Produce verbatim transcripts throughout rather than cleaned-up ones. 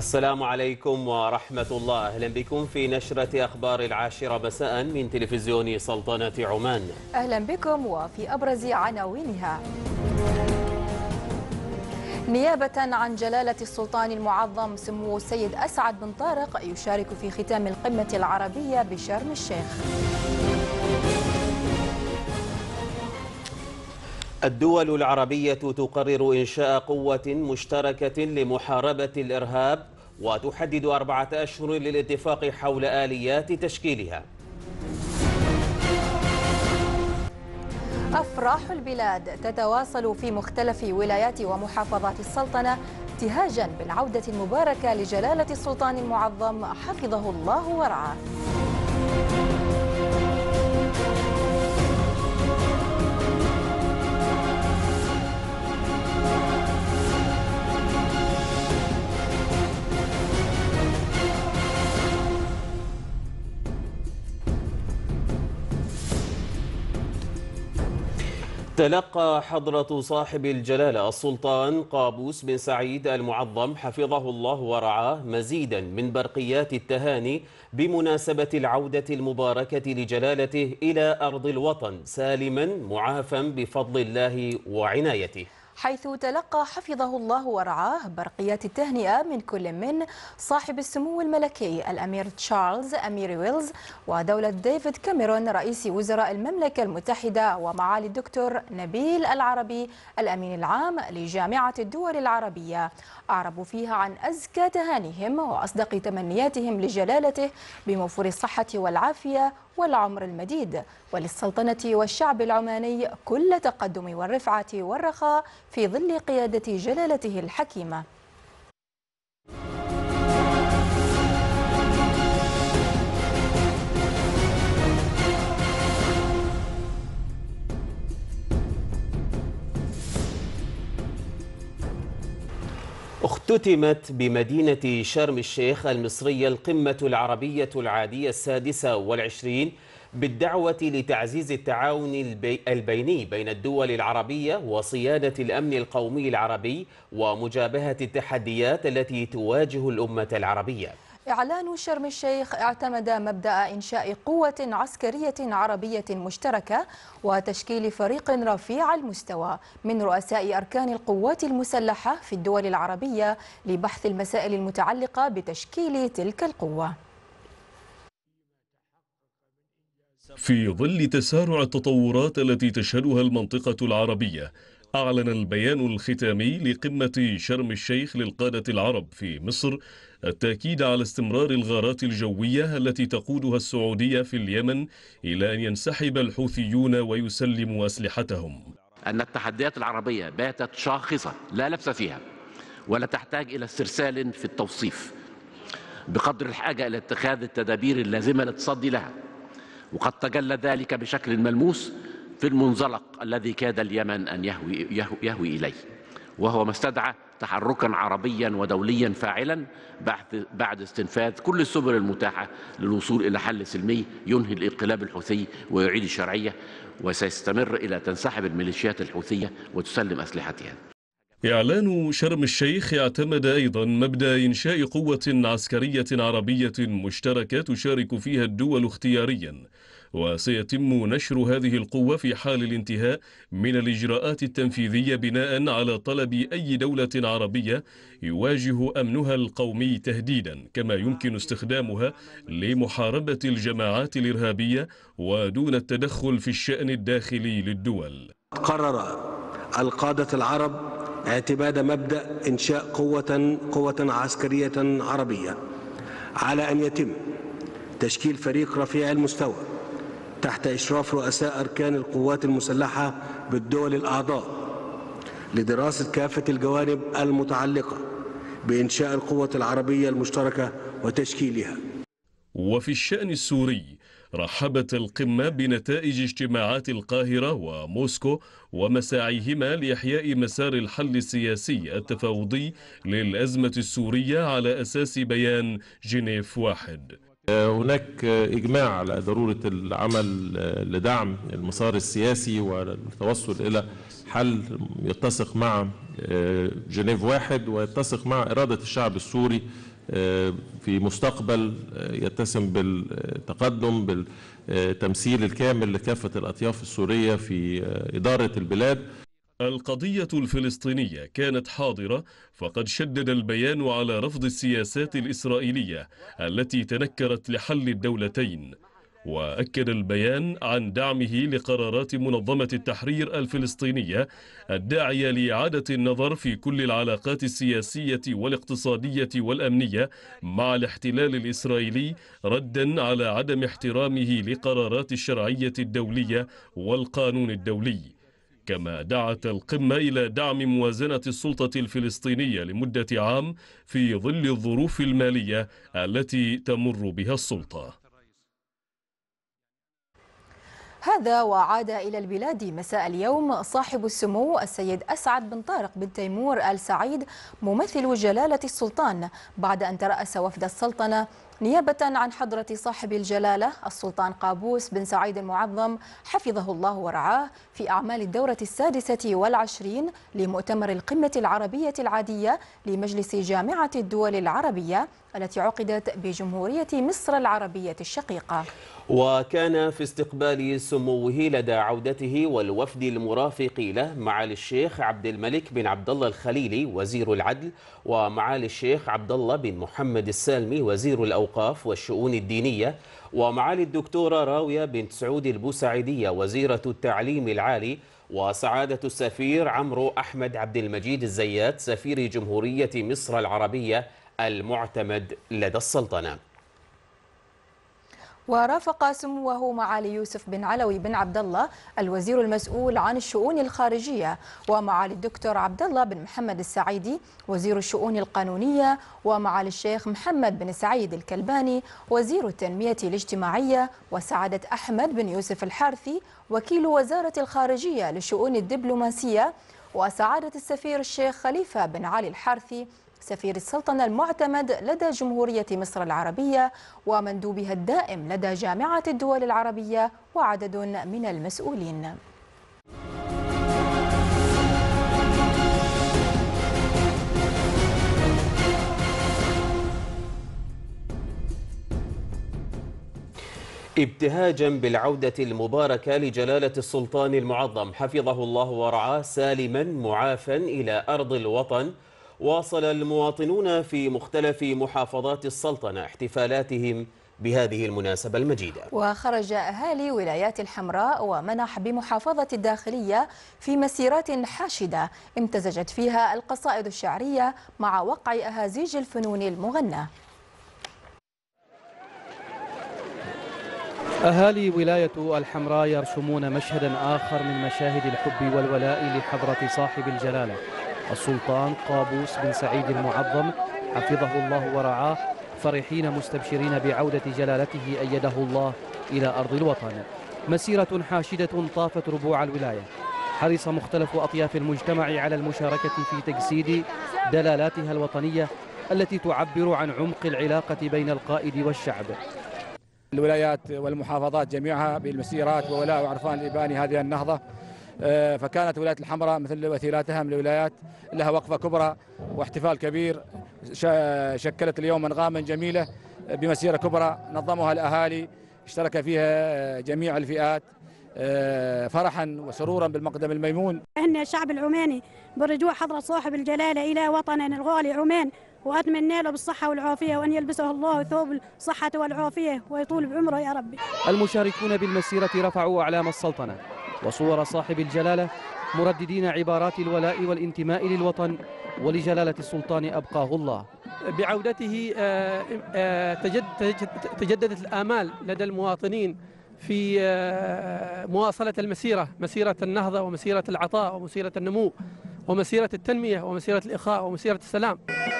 السلام عليكم ورحمة الله. أهلا بكم في نشرة أخبار العاشرة مساء من تلفزيون سلطنة عمان. أهلا بكم وفي أبرز عناوينها: نيابة عن جلالة السلطان المعظم سمو السيد أسعد بن طارق يشارك في ختام القمة العربية بشرم الشيخ. الدول العربية تقرر إنشاء قوة مشتركة لمحاربة الإرهاب وتحدد أربعة أشهر للاتفاق حول آليات تشكيلها. أفراح البلاد تتواصل في مختلف ولايات ومحافظات السلطنة ابتهاجا بالعودة المباركة لجلالة السلطان المعظم حفظه الله ورعاه. تلقى حضرة صاحب الجلالة السلطان قابوس بن سعيد المعظم حفظه الله ورعاه مزيدا من برقيات التهاني بمناسبة العودة المباركة لجلالته إلى أرض الوطن سالما معافا بفضل الله وعنايته، حيث تلقى حفظه الله ورعاه برقيات التهنئة من كل من صاحب السمو الملكي الأمير تشارلز أمير ويلز ودولة ديفيد كاميرون رئيس وزراء المملكة المتحدة ومعالي الدكتور نبيل العربي الأمين العام لجامعة الدول العربية. أعربوا فيها عن أزكى تهانيهم وأصدق تمنياتهم لجلالته بموفور الصحة والعافية والعمر المديد، وللسلطنة والشعب العماني كل تقدم والرفعة والرخاء في ظل قيادة جلالته الحكيمة. اختتمت بمدينة شرم الشيخ المصرية القمة العربية العادية السادسة والعشرين بالدعوة لتعزيز التعاون البيني بين الدول العربية وصيانة الأمن القومي العربي ومجابهة التحديات التي تواجه الأمة العربية. إعلان شرم الشيخ اعتمد مبدأ إنشاء قوة عسكرية عربية مشتركة وتشكيل فريق رفيع المستوى من رؤساء أركان القوات المسلحة في الدول العربية لبحث المسائل المتعلقة بتشكيل تلك القوة. في ظل تسارع التطورات التي تشهدها المنطقة العربية، أعلن البيان الختامي لقمة شرم الشيخ للقادة العرب في مصر التأكيد على استمرار الغارات الجوية التي تقودها السعودية في اليمن إلى أن ينسحب الحوثيون ويسلموا أسلحتهم. أن التحديات العربية باتت شاخصة لا لبس فيها ولا تحتاج إلى استرسال في التوصيف، بقدر الحاجة إلى اتخاذ التدابير اللازمة للتصدي لها، وقد تجلى ذلك بشكل ملموس في المنزلق الذي كاد اليمن أن يهوي, يهوي, يهوي إليه، وهو ما استدعى تحركا عربيا ودوليا فاعلا بعد استنفاذ كل السبل المتاحة للوصول إلى حل سلمي ينهي الانقلاب الحوثي ويعيد الشرعية، وسيستمر إلى تنسحب الميليشيات الحوثية وتسلم أسلحتها. إعلان شرم الشيخ اعتمد أيضا مبدأ إنشاء قوة عسكرية عربية مشتركة تشارك فيها الدول اختياريا، وسيتم نشر هذه القوة في حال الانتهاء من الإجراءات التنفيذية بناء على طلب أي دولة عربية يواجه أمنها القومي تهديدا، كما يمكن استخدامها لمحاربة الجماعات الإرهابية ودون التدخل في الشأن الداخلي للدول. قرر القادة العرب اعتماد مبدأ إنشاء قوة قوة عسكرية عربية على أن يتم تشكيل فريق رفيع المستوى تحت إشراف رؤساء أركان القوات المسلحة بالدول الأعضاء لدراسة كافة الجوانب المتعلقة بإنشاء القوة العربية المشتركة وتشكيلها. وفي الشأن السوري، رحبت القمة بنتائج اجتماعات القاهرة وموسكو ومساعيهما لإحياء مسار الحل السياسي التفاوضي للأزمة السورية على أساس بيان جنيف واحد. هناك إجماع على ضرورة العمل لدعم المسار السياسي والتوصل إلى حل يتسق مع جنيف واحد ويتسق مع إرادة الشعب السوري في مستقبل يتسم بالتقدم بالتمثيل الكامل لكافة الأطياف السورية في إدارة البلاد. القضية الفلسطينية كانت حاضرة، فقد شدد البيان على رفض السياسات الإسرائيلية التي تنكرت لحل الدولتين، وأكد البيان عن دعمه لقرارات منظمة التحرير الفلسطينية الداعية لإعادة النظر في كل العلاقات السياسية والاقتصادية والأمنية مع الاحتلال الإسرائيلي، رداً على عدم احترامه لقرارات الشرعية الدولية والقانون الدولي. كما دعت القمة إلى دعم موازنة السلطة الفلسطينية لمدة عام في ظل الظروف المالية التي تمر بها السلطة. هذا وعاد إلى البلاد مساء اليوم صاحب السمو السيد أسعد بن طارق بن تيمور آل سعيد ممثل جلالة السلطان، بعد أن ترأس وفد السلطنة نيابة عن حضرة صاحب الجلالة السلطان قابوس بن سعيد المعظم حفظه الله ورعاه في أعمال الدورة السادسة والعشرين لمؤتمر القمة العربية العادية لمجلس جامعة الدول العربية التي عقدت بجمهورية مصر العربية الشقيقة. وكان في استقبال سموه لدى عودته والوفد المرافق له معالي الشيخ عبد الملك بن عبد الله الخليلي وزير العدل، ومعالي الشيخ عبد الله بن محمد السالمي وزير الأوقاف والشؤون الدينية، ومعالي الدكتورة راوية بنت سعود البوسعيدية وزيرة التعليم العالي، وسعادة السفير عمرو أحمد عبد المجيد الزيات سفير جمهورية مصر العربية المعتمد لدى السلطنة. ورافق سموه معالي يوسف بن علوي بن عبد الله الوزير المسؤول عن الشؤون الخارجية، ومعالي الدكتور عبد الله بن محمد السعيدي وزير الشؤون القانونية، ومعالي الشيخ محمد بن سعيد الكلباني وزير التنمية الاجتماعية، وسعادة أحمد بن يوسف الحارثي وكيل وزارة الخارجية للشؤون الدبلوماسية، وسعادة السفير الشيخ خليفة بن علي الحارثي سفير السلطنة المعتمد لدى جمهورية مصر العربية ومندوبها الدائم لدى جامعة الدول العربية وعدد من المسؤولين. ابتهاجا بالعودة المباركة لجلالة السلطان المعظم حفظه الله ورعاه سالما معافا إلى أرض الوطن، واصل المواطنون في مختلف محافظات السلطنة احتفالاتهم بهذه المناسبة المجيدة. وخرج أهالي ولايات الحمراء ومنح بمحافظة الداخلية في مسيرات حاشدة امتزجت فيها القصائد الشعرية مع وقع أهازيج الفنون المغنى. أهالي ولاية الحمراء يرسمون مشهدا آخر من مشاهد الحب والولاء لحضرة صاحب الجلالة السلطان قابوس بن سعيد المعظم حفظه الله ورعاه، فرحين مستبشرين بعودة جلالته أيده الله إلى أرض الوطن. مسيرة حاشدة طافت ربوع الولاية، حرص مختلف أطياف المجتمع على المشاركة في تجسيد دلالاتها الوطنية التي تعبر عن عمق العلاقة بين القائد والشعب. الولايات والمحافظات جميعها بالمسيرات وولاء وعرفان الإباني هذه النهضة، فكانت ولاية الحمراء مثل وثيلاتها من الولايات لها وقفة كبرى واحتفال كبير، شكلت اليوم أنغاما جميلة بمسيرة كبرى نظمها الأهالي، اشترك فيها جميع الفئات فرحا وسرورا بالمقدم الميمون. احنا الشعب العماني برجوع حضرة صاحب الجلالة إلى وطننا الغالي عمان، وأتمنى له بالصحة والعافية وأن يلبسه الله ثوب الصحة والعافية ويطول بعمره يا ربي. المشاركون بالمسيرة رفعوا أعلام السلطنة وصور صاحب الجلالة مرددين عبارات الولاء والانتماء للوطن ولجلالة السلطان أبقاه الله. بعودته تجددت الآمال لدى المواطنين في مواصلة المسيرة، مسيرة النهضة ومسيرة العطاء ومسيرة النمو ومسيرة التنمية ومسيرة الإخاء ومسيرة السلام.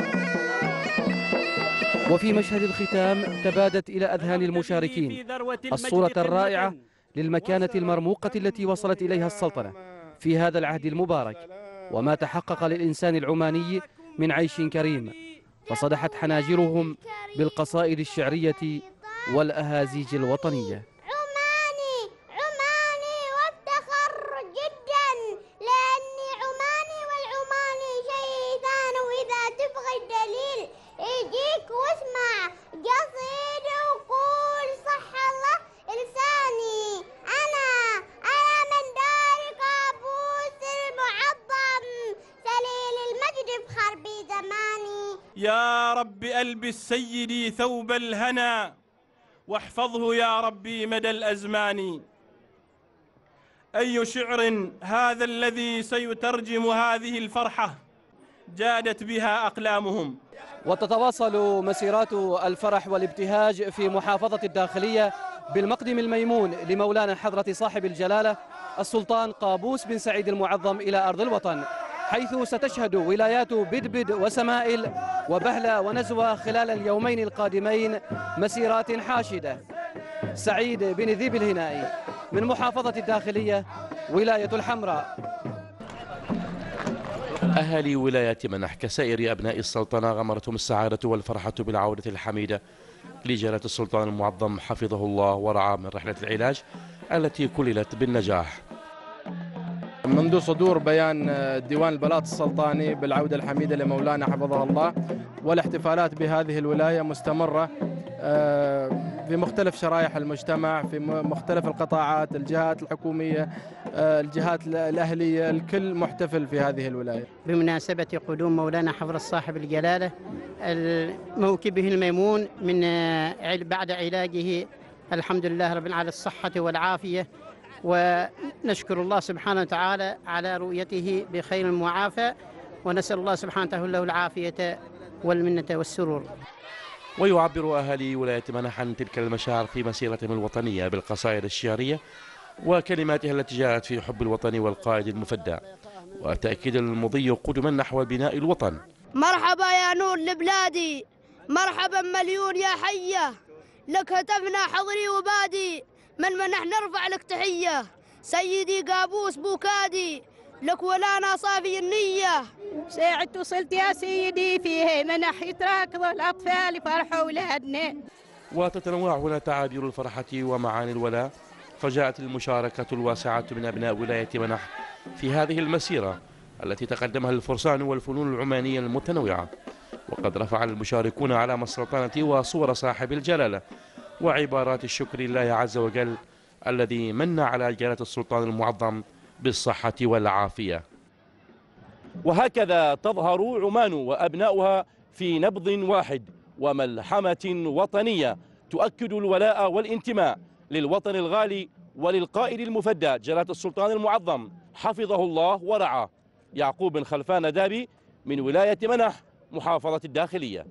وفي مشهد الختام تبادت إلى أذهان المشاركين الصورة الرائعة للمكانة المرموقة التي وصلت إليها السلطنة في هذا العهد المبارك، وما تحقق للإنسان العماني من عيش كريم، فصدحت حناجرهم بالقصائد الشعرية والأهازيج الوطنية. عماني عماني وافتخر جدا لأني عماني والعماني شيء ثاني، وإذا تبغى الدليل يجيك يا رب ألبس سيدي ثوب الهنا واحفظه يا ربي مدى الأزمان. أي شعر هذا الذي سيترجم هذه الفرحة جادت بها أقلامهم. وتتواصل مسيرات الفرح والابتهاج في محافظة الداخلية بالمقدم الميمون لمولانا حضرة صاحب الجلالة السلطان قابوس بن سعيد المعظم إلى أرض الوطن، حيث ستشهد ولايات بدبد وسمائل وبهلة ونزوة خلال اليومين القادمين مسيرات حاشدة. سعيد بن ذيب الهنائي من محافظة الداخلية ولاية الحمراء. أهالي ولاية منح كسائر أبناء السلطنة غمرتهم السعادة والفرحة بالعودة الحميدة لجلالة السلطان المعظم حفظه الله ورعاه من رحلة العلاج التي كللت بالنجاح. منذ صدور بيان ديوان البلاط السلطاني بالعودة الحميدة لمولانا حفظه الله، والاحتفالات بهذه الولاية مستمرة في مختلف شرائح المجتمع، في مختلف القطاعات، الجهات الحكومية، الجهات الأهلية، الكل محتفل في هذه الولاية. بمناسبة قدوم مولانا حضرة صاحب الجلالة موكبه الميمون من بعد علاجه الحمد لله رب على الصحة والعافية، ونشكر الله سبحانه وتعالى على رؤيته بخير المعافى، ونسأل الله سبحانه وتعالى له العافية والمنة والسرور. ويعبر أهالي ولاية منح عن تلك المشاعر في مسيرتهم الوطنية بالقصائد الشعرية وكلماتها التي جاءت في حب الوطن والقائد المفدى، وتأكيد المضي قدما نحو بناء الوطن. مرحبا يا نور لبلادي، مرحبا مليون يا حية، لك هتفنا حضري وبادي، من منح نرفع لك تحية، سيدي قابوس بوكادي، لك ولانا صافي النية. ساعة وصلت يا سيدي فيه منح يتراكض الأطفال فرحوا أولادنا. وتتنوع هنا تعابير الفرحة ومعاني الولاء، فجاءت المشاركة الواسعة من أبناء ولاية منح في هذه المسيرة التي تقدمها الفرسان والفنون العمانية المتنوعة، وقد رفع المشاركون علام السلطنة وصور صاحب الجلالة وعبارات الشكر لله عز وجل الذي من على جلالة السلطان المعظم بالصحة والعافية. وهكذا تظهر عمان وأبناؤها في نبض واحد وملحمة وطنية تؤكد الولاء والانتماء للوطن الغالي وللقائد المفدى جلالة السلطان المعظم حفظه الله ورعاه. يعقوب بن خلفان دابي من ولاية منح محافظة الداخلية.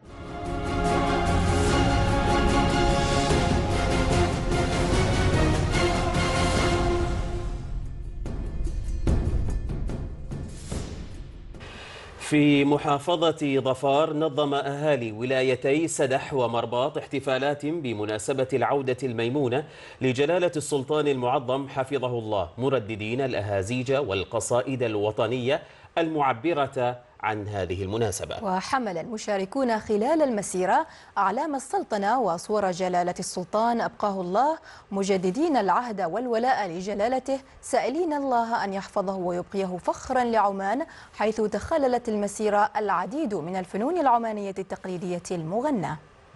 في محافظة ظفار نظم أهالي ولايتي سدح ومرباط احتفالات بمناسبة العودة الميمونة لجلالة السلطان المعظم حفظه الله، مرددين الأهازيج والقصائد الوطنية المعبرة عن هذه المناسبة. وحمل المشاركون خلال المسيرة أعلام السلطنة وصور جلالة السلطان أبقاه الله، مجددين العهد والولاء لجلالته، سائلين الله أن يحفظه ويبقيه فخرا لعمان، حيث تخللت المسيرة العديد من الفنون العمانية التقليدية المغنى.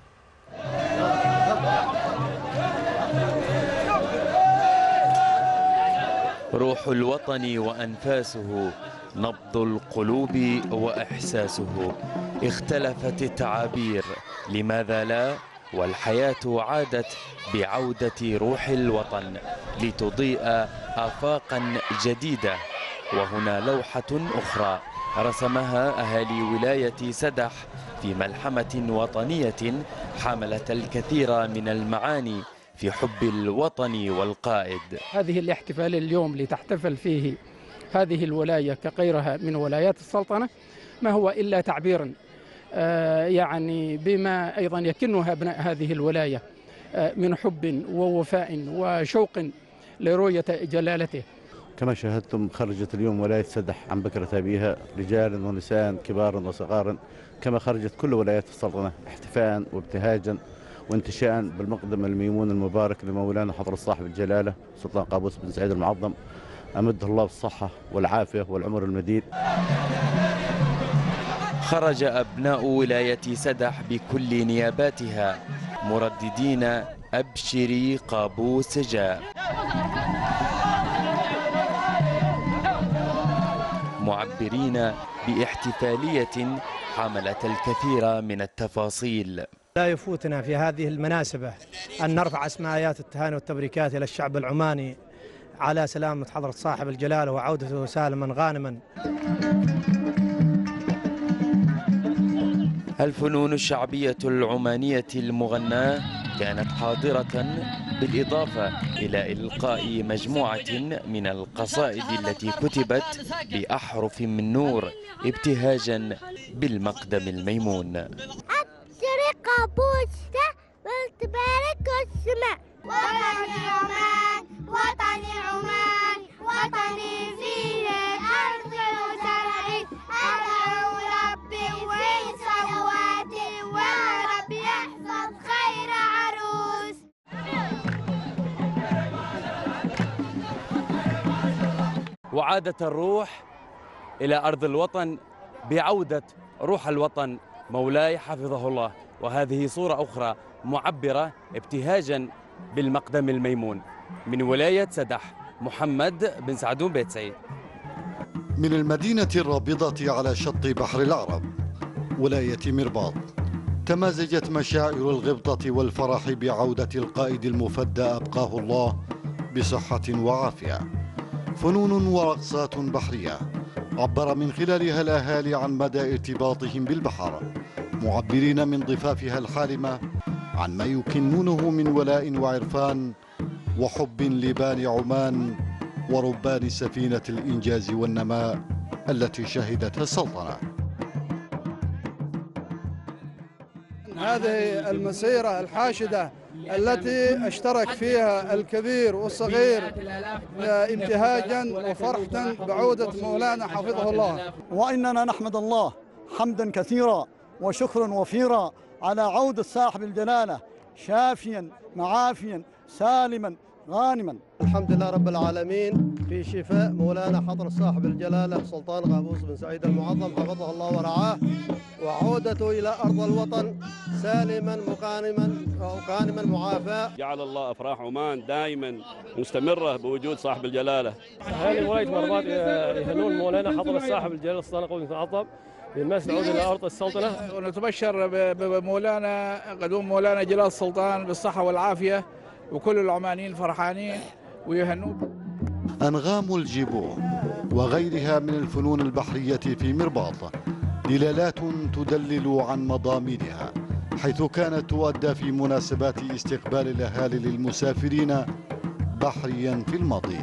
روح الوطن وأنفاسه، نبض القلوب وإحساسه، اختلفت التعابير، لماذا لا؟ والحياة عادت بعودة روح الوطن لتضيء آفاقا جديدة. وهنا لوحة أخرى رسمها أهالي ولاية سدح في ملحمة وطنية حملت الكثير من المعاني في حب الوطن والقائد. هذه الاحتفال اليوم لتحتفل فيه هذه الولاية كغيرها من ولايات السلطنة ما هو إلا تعبير يعني بما أيضا يكنها أبناء هذه الولاية من حب ووفاء وشوق لرؤية جلالته. كما شاهدتم خرجت اليوم ولاية سدح عن بكرة أبيها، رجال ونساء كبار وصغار، كما خرجت كل ولايات السلطنة احتفاء وابتهاجا وانتشاء بالمقدم الميمون المبارك لمولانا حضرة صاحب الجلالة سلطان قابوس بن سعيد المعظم، أمده الله بالصحة والعافية والعمر المديد. خرج أبناء ولاية سدح بكل نياباتها مرددين أبشري قابوس جاء، معبرين باحتفالية حاملة الكثير من التفاصيل. لا يفوتنا في هذه المناسبة أن نرفع أسماءات التهاني والتبريكات إلى الشعب العماني على سلامة حضرة صاحب الجلالة وعودته سالما غانما. الفنون الشعبية العمانية المغناة كانت حاضرة بالإضافة إلى إلقاء مجموعة من القصائد التي كتبت بأحرف من نور ابتهاجا بالمقدم الميمون. أبشري قابوسة والتبارك السماء. وطني عمان وطني عمان وطني فيه الأرض وزرعي، أدعو ربي وين سواتي ورب يحفظ خير عروس. وعادت الروح إلى أرض الوطن بعودة روح الوطن مولاي حفظه الله، وهذه صورة أخرى معبرة ابتهاجا بالمقدم الميمون. من ولاية سدح، محمد بن سعدون بيت سعيد. من المدينة الرابضة على شط بحر العرب ولاية مرباط، تمازجت مشاعر الغبطة والفرح بعودة القائد المفدى أبقاه الله بصحة وعافية. فنون ورقصات بحرية عبر من خلالها الأهالي عن مدى ارتباطهم بالبحر، معبرين من ضفافها الحالمة عن ما يكنونه من ولاء وعرفان وحب لبان عمان وربان سفينة الإنجاز والنماء التي شهدتها السلطنة. هذه المسيرة الحاشدة التي اشترك فيها الكبير والصغير ابتهاجا وفرحة بعودة مولانا حفظه الله. وإننا نحمد الله حمدا كثيرا وشكرا وفيرا على عودة صاحب الجلالة شافيا معافيا سالما غانما. الحمد لله رب العالمين في شفاء مولانا حضرة صاحب الجلالة سلطان قابوس بن سعيد المعظم حفظه الله ورعاه، وعودته إلى أرض الوطن سالما مقانما وقانما معافى. جعل الله أفراح عمان دائما مستمرة بوجود صاحب الجلالة. أهالي ولاية مرباط يهنون مولانا حضرة صاحب الجلالة سلطان قابوس بن المعظم بالمس نعود إلى أرض السلطنة، ونتبشر بمولانا قدوم مولانا جلال السلطان بالصحة والعافية، وكل العمانيين فرحانين ويهنون. أنغام الجيبو وغيرها من الفنون البحرية في مرباط دلالات تدلل عن مضامينها، حيث كانت تؤدى في مناسبات استقبال الأهالي للمسافرين بحريا في الماضي.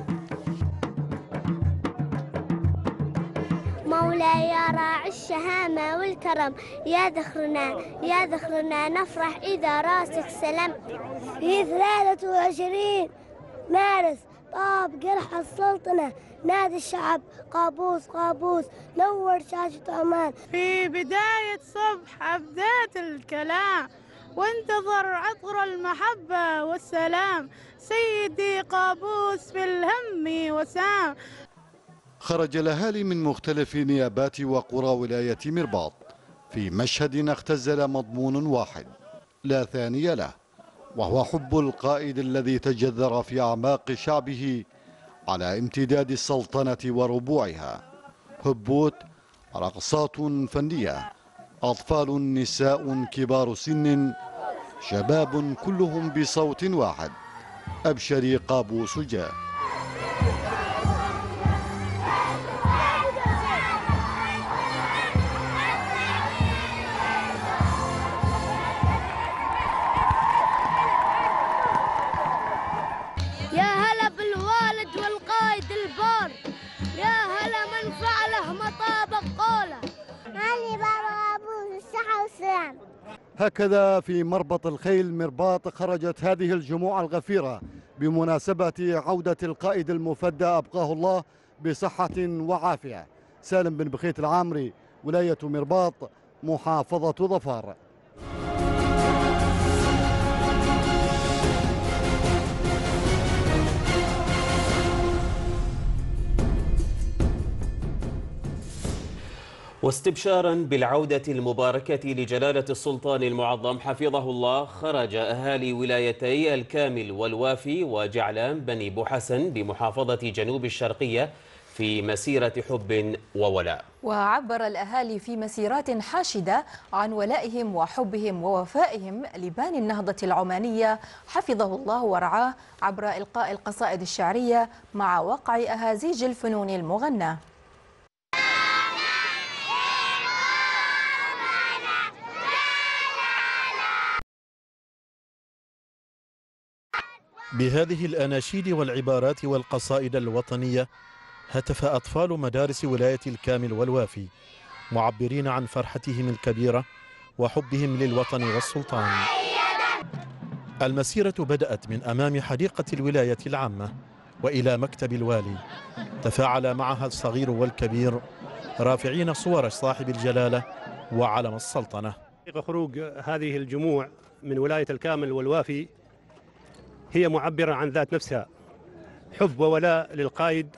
مولاي يا راعي الشهامة والكرم، يا ذخرنا يا ذخرنا نفرح إذا راسك سلمت. في ثلاثة وعشرين مارس طاب جرح السلطنة، نادي الشعب قابوس قابوس نور شاشة عمان. في بداية صبح أبدأت الكلام وانتظر عطر المحبة والسلام، سيدي قابوس في الهم وسام. خرج الأهالي من مختلف نيابات وقرى ولاية مرباط في مشهد اختزل مضمون واحد لا ثاني له، وهو حب القائد الذي تجذر في أعماق شعبه على امتداد السلطنة وربوعها. هبوت، رقصات فنية، أطفال نساء كبار سن، شباب كلهم بصوت واحد: أبشري قابوس جاء. يا هلا بالوالد والقائد البار، يا هلا من فعله مطابق قوله. علي بابا قابوس الصحة والسلام. هكذا في مربط الخيل مرباط خرجت هذه الجموع الغفيرة بمناسبة عودة القائد المفدى أبقاه الله بصحة وعافية. سالم بن بخيت العامري، ولاية مرباط، محافظة ظفار. واستبشارا بالعودة المباركة لجلالة السلطان المعظم حفظه الله، خرج أهالي ولايتي الكامل والوافي وجعلان بني بوحسن بمحافظة جنوب الشرقية في مسيرة حب وولاء. وعبر الأهالي في مسيرات حاشدة عن ولائهم وحبهم ووفائهم لباني النهضة العمانية حفظه الله ورعاه عبر إلقاء القصائد الشعرية مع وقع أهازيج الفنون المغناة. بهذه الأناشيد والعبارات والقصائد الوطنية هتف أطفال مدارس ولاية الكامل والوافي معبرين عن فرحتهم الكبيرة وحبهم للوطن والسلطان. المسيرة بدأت من أمام حديقة الولاية العامة وإلى مكتب الوالي، تفاعل معها الصغير والكبير رافعين صور صاحب الجلالة وعلم السلطنة. خروج هذه الجموع من ولاية الكامل والوافي هي معبرة عن ذات نفسها، حب وولاء للقائد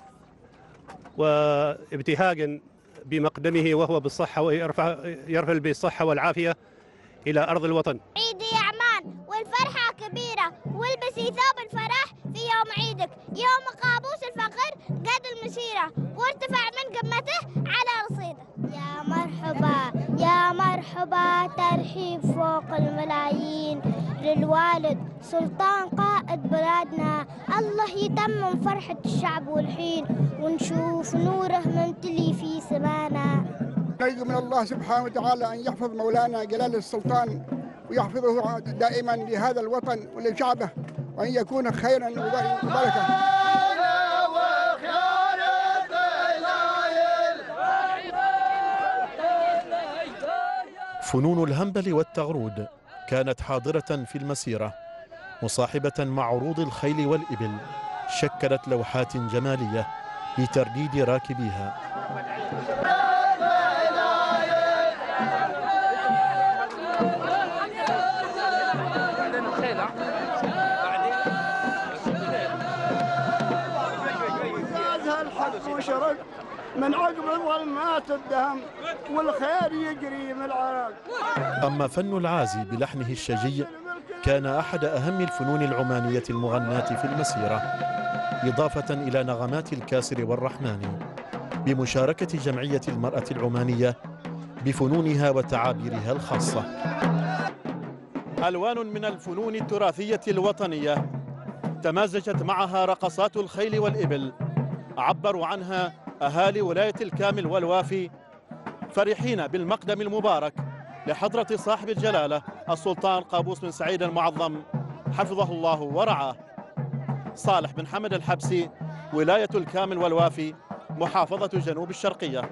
وابتهاجا بمقدمه وهو بالصحة ويرفع يرفل بالصحة والعافية إلى أرض الوطن. عيدي يا عمان والفرحة كبيرة، والبسي ثوب الفرح في يوم عيدك، يوم قابوس الفقر قد المسيرة وارتفع من قمته على رصيده. يا مرحبا يا مرحبا ترحيب فوق الملايين للوالد سلطان قائد بلادنا، الله يتمم فرحة الشعب والحين ونشوف نوره ممتلي في سمانا. نرجو من الله سبحانه وتعالى أن يحفظ مولانا جلال السلطان ويحفظه دائما لهذا الوطن ولشعبه، وأن يكون خيرا وبركة. فنون الهنبل والتغرود كانت حاضرة في المسيرة مصاحبة مع عروض الخيل والإبل، شكلت لوحات جمالية لترديد راكبيها. من عقب الظلمات الدهم والخير يجري من العراق. أما فن العازي بلحنه الشجي كان أحد أهم الفنون العمانية المغناة في المسيرة، إضافة إلى نغمات الكاسر والرحماني، بمشاركة جمعية المرأة العمانية بفنونها وتعابيرها الخاصة. ألوان من الفنون التراثية الوطنية تمازجت معها رقصات الخيل والإبل، عبروا عنها أهالي ولاية الكامل والوافي فرحين بالمقدم المبارك لحضرة صاحب الجلالة السلطان قابوس بن سعيد المعظم حفظه الله ورعاه. صالح بن حمد الحبسي، ولاية الكامل والوافي، محافظة جنوب الشرقية.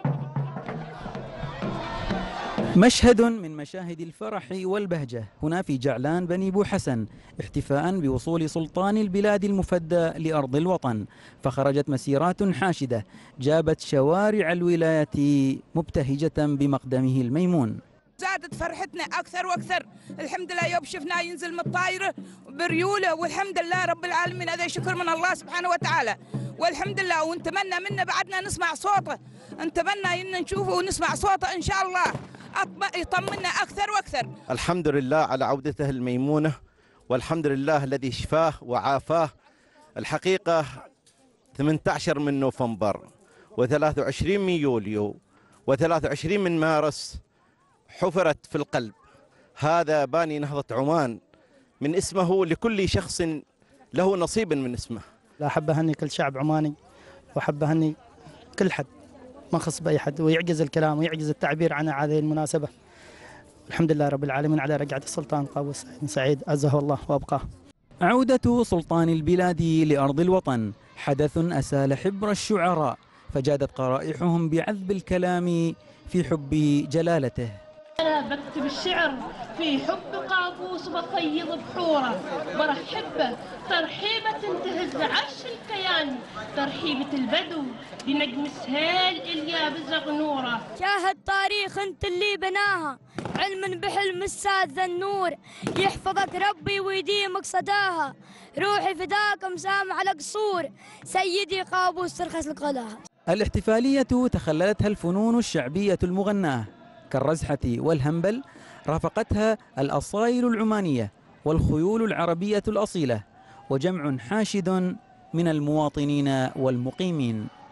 مشهد من مشاهد الفرح والبهجة هنا في جعلان بني بو حسن، احتفاء بوصول سلطان البلاد المفدى لأرض الوطن، فخرجت مسيرات حاشدة جابت شوارع الولاية مبتهجة بمقدمه الميمون. زادت فرحتنا أكثر وأكثر، الحمد لله يوم شفناه ينزل من الطائرة بريوله، والحمد لله رب العالمين، هذا شكر من الله سبحانه وتعالى، والحمد لله. ونتمنى منا بعدنا نسمع صوته، نتمنى إن نشوفه ونسمع صوته إن شاء الله يطمنا أكثر وأكثر. الحمد لله على عودته الميمونة، والحمد لله الذي شفاه وعافاه. الحقيقة ثمانية عشر من نوفمبر وثلاثة وعشرين من يوليو وثلاثة وعشرين من مارس حفرت في القلب. هذا باني نهضة عمان من اسمه لكل شخص له نصيب من اسمه. لا أحب أهني كل شعب عماني، وأحب أهني كل حد ما خص بأي حد، ويعجز الكلام ويعجز التعبير عن هذه المناسبة. الحمد لله رب العالمين على رجعة السلطان قابوس بن سعيد عزه الله وأبقاه. عودة سلطان البلاد لأرض الوطن حدث أسال حبر الشعراء، فجادت قرائحهم بعذب الكلام في حب جلالته. أنا بكتب الشعر في حب قابوس وبقيض بحوره، برحبه ترحيبة تنتهز عرش الكيان، ترحيبة البدو بنجم سهيل إليا بزغ نوره. شاهد تاريخ انت اللي بناها، علم بحلم الساد النور، يحفظك ربي ويديمك صداها، روحي فداك مسامح على قصور، سيدي قابوس ترخص القلاها. الاحتفالية تخللتها الفنون الشعبية المغناة كالرزحة والهنبل، رافقتها الأصايل العمانية والخيول العربية الأصيلة، وجمع حاشد من المواطنين والمقيمين.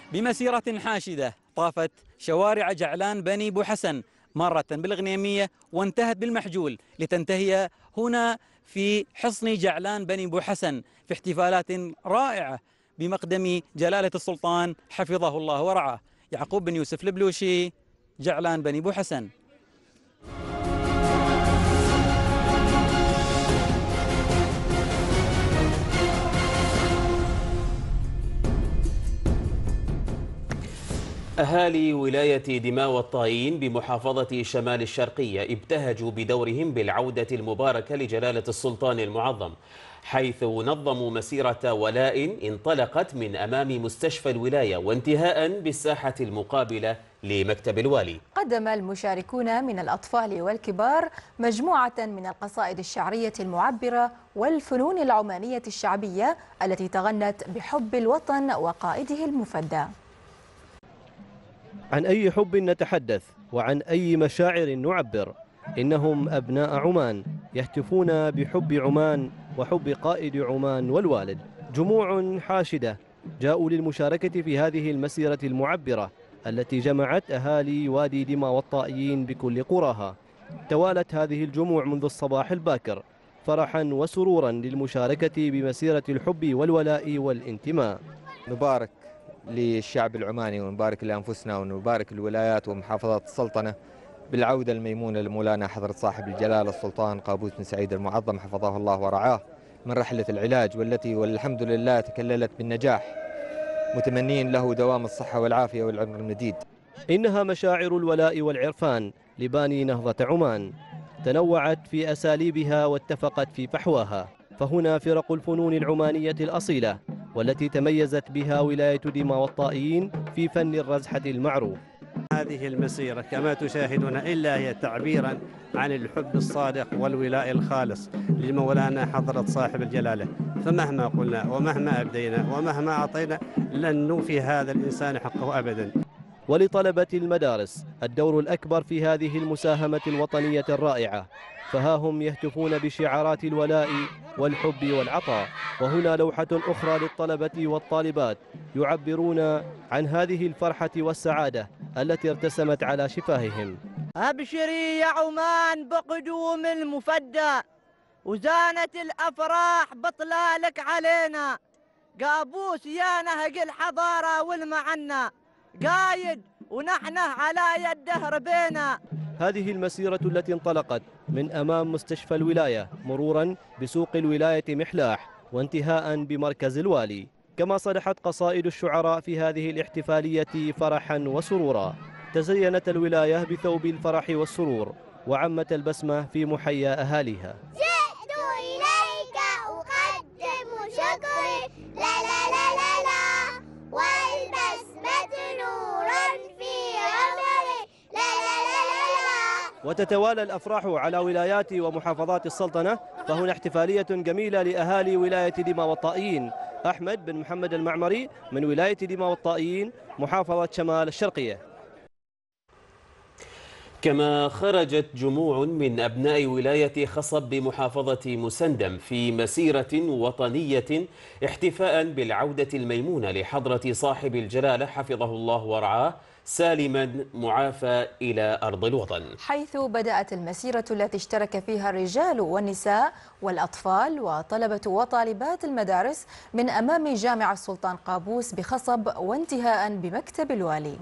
بمسيرة حاشدة طافت شوارع جعلان بني بوحسن مرة بالغنيمية وانتهت بالمحجول لتنتهي هنا في حصن جعلان بني بوحسن في احتفالات رائعة بمقدم جلالة السلطان حفظه الله ورعاه. يعقوب بن يوسف البلوشي، جعلان بني بوحسن. أهالي ولاية دماء والطايين بمحافظة شمال الشرقية ابتهجوا بدورهم بالعودة المباركة لجلالة السلطان المعظم، حيث نظموا مسيرة ولاء انطلقت من أمام مستشفى الولاية وانتهاء بالساحة المقابلة لمكتب الوالي. قدم المشاركون من الأطفال والكبار مجموعة من القصائد الشعرية المعبرة والفنون العمانية الشعبية التي تغنت بحب الوطن وقائده المفدى. عن أي حب نتحدث وعن أي مشاعر نعبر؟ إنهم أبناء عمان يهتفون بحب عمان وحب قائد عمان والوالد. جموع حاشدة جاءوا للمشاركة في هذه المسيرة المعبرة التي جمعت أهالي وادي دماء والطائيين بكل قراها. توالت هذه الجموع منذ الصباح الباكر فرحا وسرورا للمشاركة بمسيرة الحب والولاء والانتماء. نبارك للشعب العماني ونبارك لأنفسنا ونبارك الولايات ومحافظات السلطنة بالعودة الميمونة لمولانا حضرة صاحب الجلالة السلطان قابوس بن سعيد المعظم حفظه الله ورعاه من رحلة العلاج، والتي والحمد لله تكللت بالنجاح، متمنين له دوام الصحة والعافية والعمر المديد. إنها مشاعر الولاء والعرفان لباني نهضة عمان، تنوعت في أساليبها واتفقت في فحواها. فهنا فرق الفنون العمانية الأصيلة والتي تميزت بها ولاية دماء والطائيين في فن الرزحة المعروف. هذه المسيرة كما تشاهدون إلا هي تعبيرا عن الحب الصادق والولاء الخالص لمولانا حضرة صاحب الجلالة، فمهما قلنا ومهما أبدينا ومهما أعطينا لن نوفي هذا الإنسان حقه أبدا. ولطلبة المدارس الدور الأكبر في هذه المساهمة الوطنية الرائعة، فها هم يهتفون بشعارات الولاء والحب والعطاء. وهنا لوحة أخرى للطلبة والطالبات يعبرون عن هذه الفرحة والسعادة التي ارتسمت على شفاههم. أبشري يا عمان بقدوم المفدى وزانت الأفراح بطلالك علينا، قابوس يا نهج الحضارة والمعنى قايد ونحن على يده ربينا. هذه المسيرة التي انطلقت من أمام مستشفى الولاية مرورا بسوق الولاية محلاح وانتهاء بمركز الوالي، كما صدحت قصائد الشعراء في هذه الاحتفالية فرحا وسرورا. تزينت الولاية بثوب الفرح والسرور وعمت البسمة في محيا أهاليها. جئت إليك أقدم شكري لا لا لا لا لا والبسمة نور في عمري لا لا لا لا لا. وتتوالى الأفراح على ولايات ومحافظات السلطنة، فهنا احتفالية جميلة لأهالي ولاية دماء والطائيين. أحمد بن محمد المعمري من ولاية دماء والطائيين محافظة شمال الشرقية. كما خرجت جموع من أبناء ولاية خصب بمحافظة مسندم في مسيرة وطنية احتفاء بالعودة الميمونة لحضرة صاحب الجلالة حفظه الله ورعاه سالما معافى إلى أرض الوطن، حيث بدأت المسيرة التي اشترك فيها الرجال والنساء والأطفال وطلبة وطالبات المدارس من أمام جامع السلطان قابوس بخصب وانتهاء بمكتب الوالي.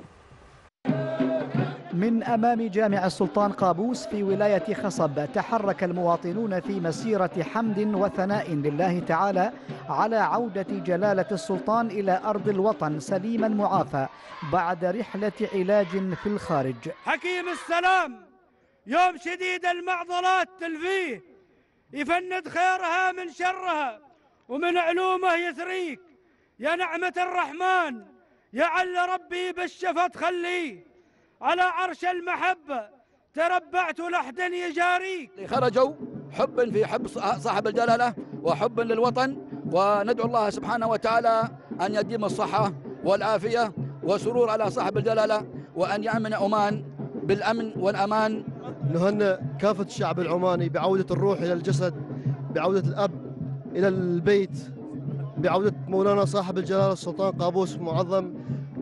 من أمام جامع السلطان قابوس في ولاية خصب تحرك المواطنون في مسيرة حمد وثناء لله تعالى على عودة جلالة السلطان إلى أرض الوطن سليما معافى بعد رحلة علاج في الخارج. حكيم السلام يوم شديد المعضلات تلفيه، يفند خيرها من شرها ومن علومه يثريك، يا نعمة الرحمن يا عل ربي بالشفا تخليه، على عرش المحبة تربعت لحد يجاريك. خرجوا حبا في حب صاحب الجلالة وحبا للوطن، وندعو الله سبحانه وتعالى أن يديم الصحة والعافية والسرور على صاحب الجلالة، وأن يأمن عمان بالأمن والأمان. نهنئ كافة الشعب العماني بعودة الروح إلى الجسد، بعودة الأب إلى البيت، بعودة مولانا صاحب الجلالة السلطان قابوس معظم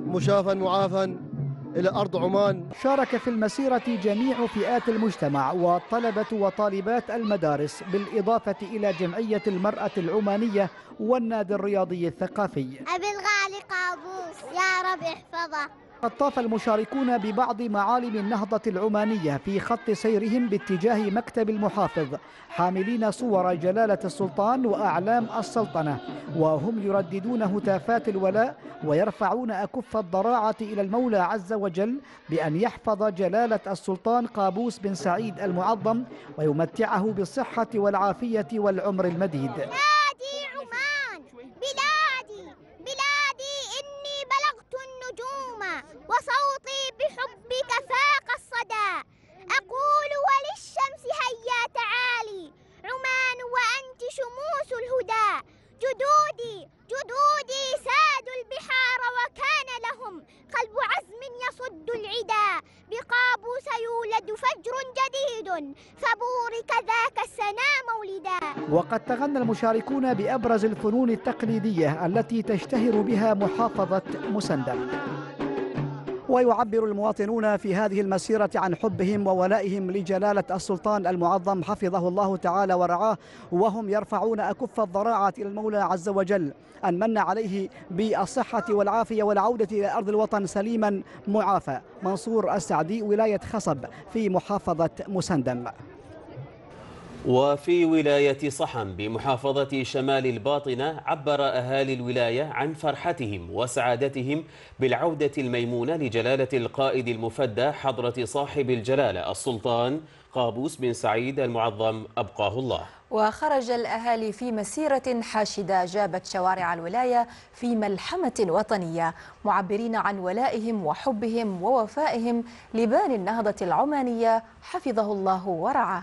مشافا معافا إلى أرض عمان. شارك في المسيرة جميع فئات المجتمع وطلبة وطالبات المدارس، بالإضافة إلى جمعية المرأة العمانية والنادي الرياضي الثقافي. أبي الغالي قابوس يا رب احفظه. قد طاف المشاركون ببعض معالم النهضة العمانية في خط سيرهم باتجاه مكتب المحافظ، حاملين صور جلالة السلطان وأعلام السلطنة، وهم يرددون هتافات الولاء ويرفعون أكف الضراعة إلى المولى عز وجل بأن يحفظ جلالة السلطان قابوس بن سعيد المعظم ويمتعه بالصحة والعافية والعمر المديد. بلادي عمان، بلادي بلادي إني بلغت النجوم وصوتي بحبك فاق الصدى، أقول وللشمس هيا تعالي عمان وأنت شموس الهدى، جدودي جدودي سادوا البحار وكان لهم قلب عزم يصد العدا، بقابوس يولد فجر جديد فبورك ذاك السنا مولدا. وقد تغنى المشاركون بأبرز الفنون التقليدية التي تشتهر بها محافظة مسندم. ويعبر المواطنون في هذه المسيرة عن حبهم وولائهم لجلالة السلطان المعظم حفظه الله تعالى ورعاه، وهم يرفعون أكف الضراعة إلى المولى عز وجل أن من عليه بالصحة والعافية والعودة إلى أرض الوطن سليما معافى. منصور السعدي، ولاية خصب في محافظة مسندم. وفي ولاية صحم بمحافظة شمال الباطنة عبر أهالي الولاية عن فرحتهم وسعادتهم بالعودة الميمونة لجلالة القائد المفدى حضرة صاحب الجلالة السلطان قابوس بن سعيد المعظم أبقاه الله. وخرج الأهالي في مسيرة حاشدة جابت شوارع الولاية في ملحمة وطنية، معبرين عن ولائهم وحبهم ووفائهم لبان النهضة العمانية حفظه الله ورعاه.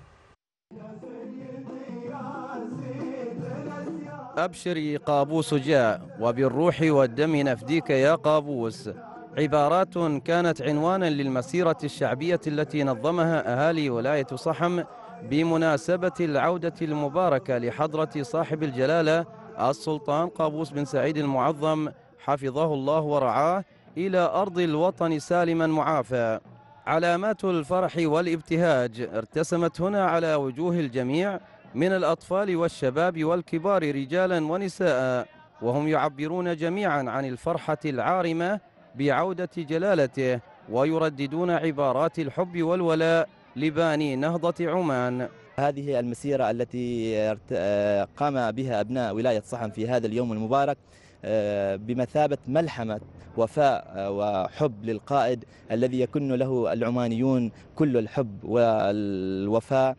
أبشري قابوس جاء وبالروح والدم نفديك يا قابوس، عبارات كانت عنوانا للمسيرة الشعبية التي نظمها أهالي ولاية صحم بمناسبة العودة المباركة لحضرة صاحب الجلالة السلطان قابوس بن سعيد المعظم حفظه الله ورعاه إلى أرض الوطن سالما معافى. علامات الفرح والابتهاج ارتسمت هنا على وجوه الجميع من الأطفال والشباب والكبار رجالا ونساء، وهم يعبرون جميعا عن الفرحة العارمة بعودة جلالته ويرددون عبارات الحب والولاء لباني نهضة عمان. هذه المسيرة التي قام بها أبناء ولاية صحم في هذا اليوم المبارك بمثابة ملحمة وفاء وحب للقائد الذي يكن له العمانيون كل الحب والوفاء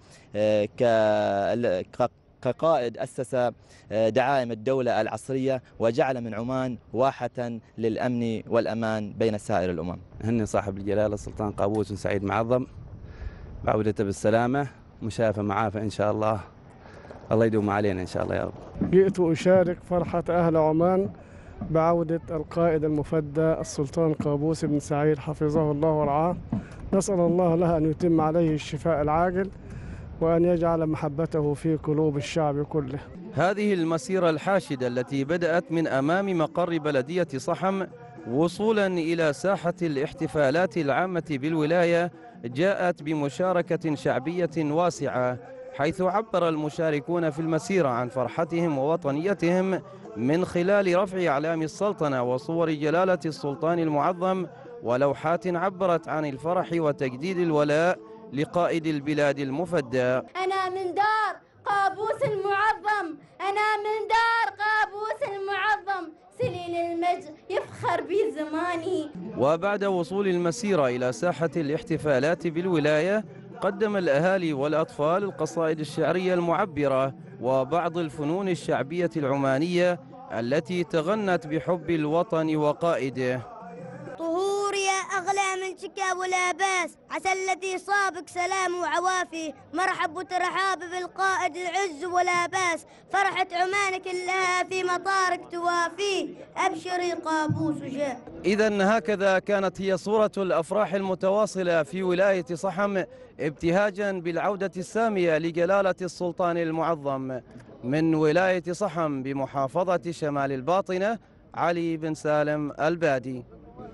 كقائد أسس دعائم الدولة العصرية وجعل من عمان واحة للأمن والأمان بين سائر الأمم. هني صاحب الجلالة السلطان قابوس بن سعيد معظم بعودته بالسلامة مشافى معافى إن شاء الله، الله يدوم علينا إن شاء الله يا رب. جئت أشارك فرحة أهل عمان بعودة القائد المفدى السلطان قابوس بن سعيد حفظه الله ورعاه، نسأل الله له أن يتم عليه الشفاء العاجل وأن يجعل محبته في قلوب الشعب كله. هذه المسيرة الحاشدة التي بدأت من أمام مقر بلدية صحم وصولا إلى ساحة الاحتفالات العامة بالولاية جاءت بمشاركة شعبية واسعة، حيث عبر المشاركون في المسيرة عن فرحتهم ووطنيتهم من خلال رفع أعلام السلطنة وصور جلالة السلطان المعظم ولوحات عبرت عن الفرح وتجديد الولاء لقائد البلاد المفدى. أنا من دار قابوس المعظم، أنا من دار قابوس المعظم، سليل المجد يفخر بي زماني. وبعد وصول المسيرة إلى ساحة الاحتفالات بالولاية قدم الأهالي والأطفال القصائد الشعرية المعبرة وبعض الفنون الشعبية العمانية التي تغنت بحب الوطن وقائده. طهور يا أغلى من شكا ولا باس، عسى الذي صابك سلام وعوافي، مرحب وترحاب بالقائد العز ولا باس، فرحة عمان كلها في مطارك توافي، أبشري قابوس جاء. إذن هكذا كانت هي صورة الأفراح المتواصلة في ولاية صحم ابتهاجا بالعودة السامية لجلالة السلطان المعظم. من ولاية صحم بمحافظة شمال الباطنة، علي بن سالم البادي.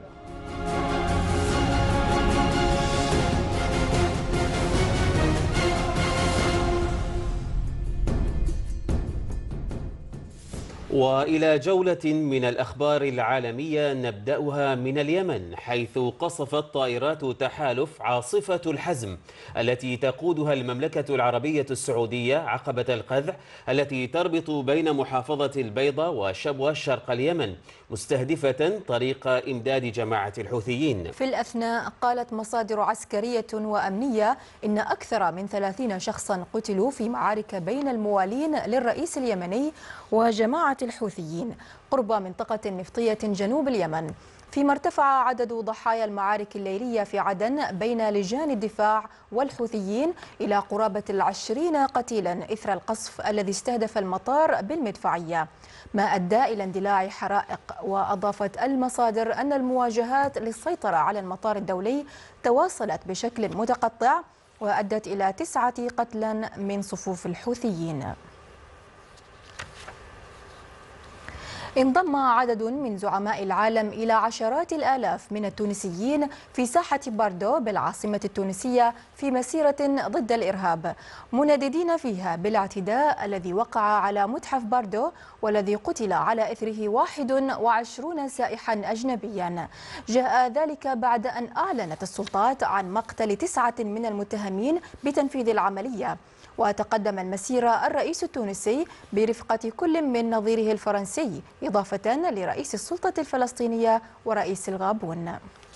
وإلى جولة من الأخبار العالمية نبدأها من اليمن، حيث قصفت طائرات تحالف عاصفة الحزم التي تقودها المملكة العربية السعودية عقبة القذع التي تربط بين محافظة البيضة وشبوة شرق اليمن، مستهدفة طريق إمداد جماعة الحوثيين. في الأثناء قالت مصادر عسكرية وأمنية إن أكثر من ثلاثين شخصا قتلوا في معارك بين الموالين للرئيس اليمني وجماعة الحوثيين قرب منطقة نفطية جنوب اليمن، فيما ارتفع عدد ضحايا المعارك الليلية في عدن بين لجان الدفاع والحوثيين إلى قرابة العشرين قتيلا إثر القصف الذي استهدف المطار بالمدفعية، ما أدى إلى اندلاع حرائق. وأضافت المصادر أن المواجهات للسيطرة على المطار الدولي تواصلت بشكل متقطع وأدت إلى تسعة قتلى من صفوف الحوثيين. انضم عدد من زعماء العالم إلى عشرات الآلاف من التونسيين في ساحة باردو بالعاصمة التونسية في مسيرة ضد الإرهاب، منددين فيها بالاعتداء الذي وقع على متحف باردو والذي قتل على إثره واحد وعشرون سائحا أجنبيا. جاء ذلك بعد أن أعلنت السلطات عن مقتل تسعة من المتهمين بتنفيذ العملية. وتقدم المسيرة الرئيس التونسي برفقة كل من نظيره الفرنسي، إضافة لرئيس السلطة الفلسطينية ورئيس الغابون.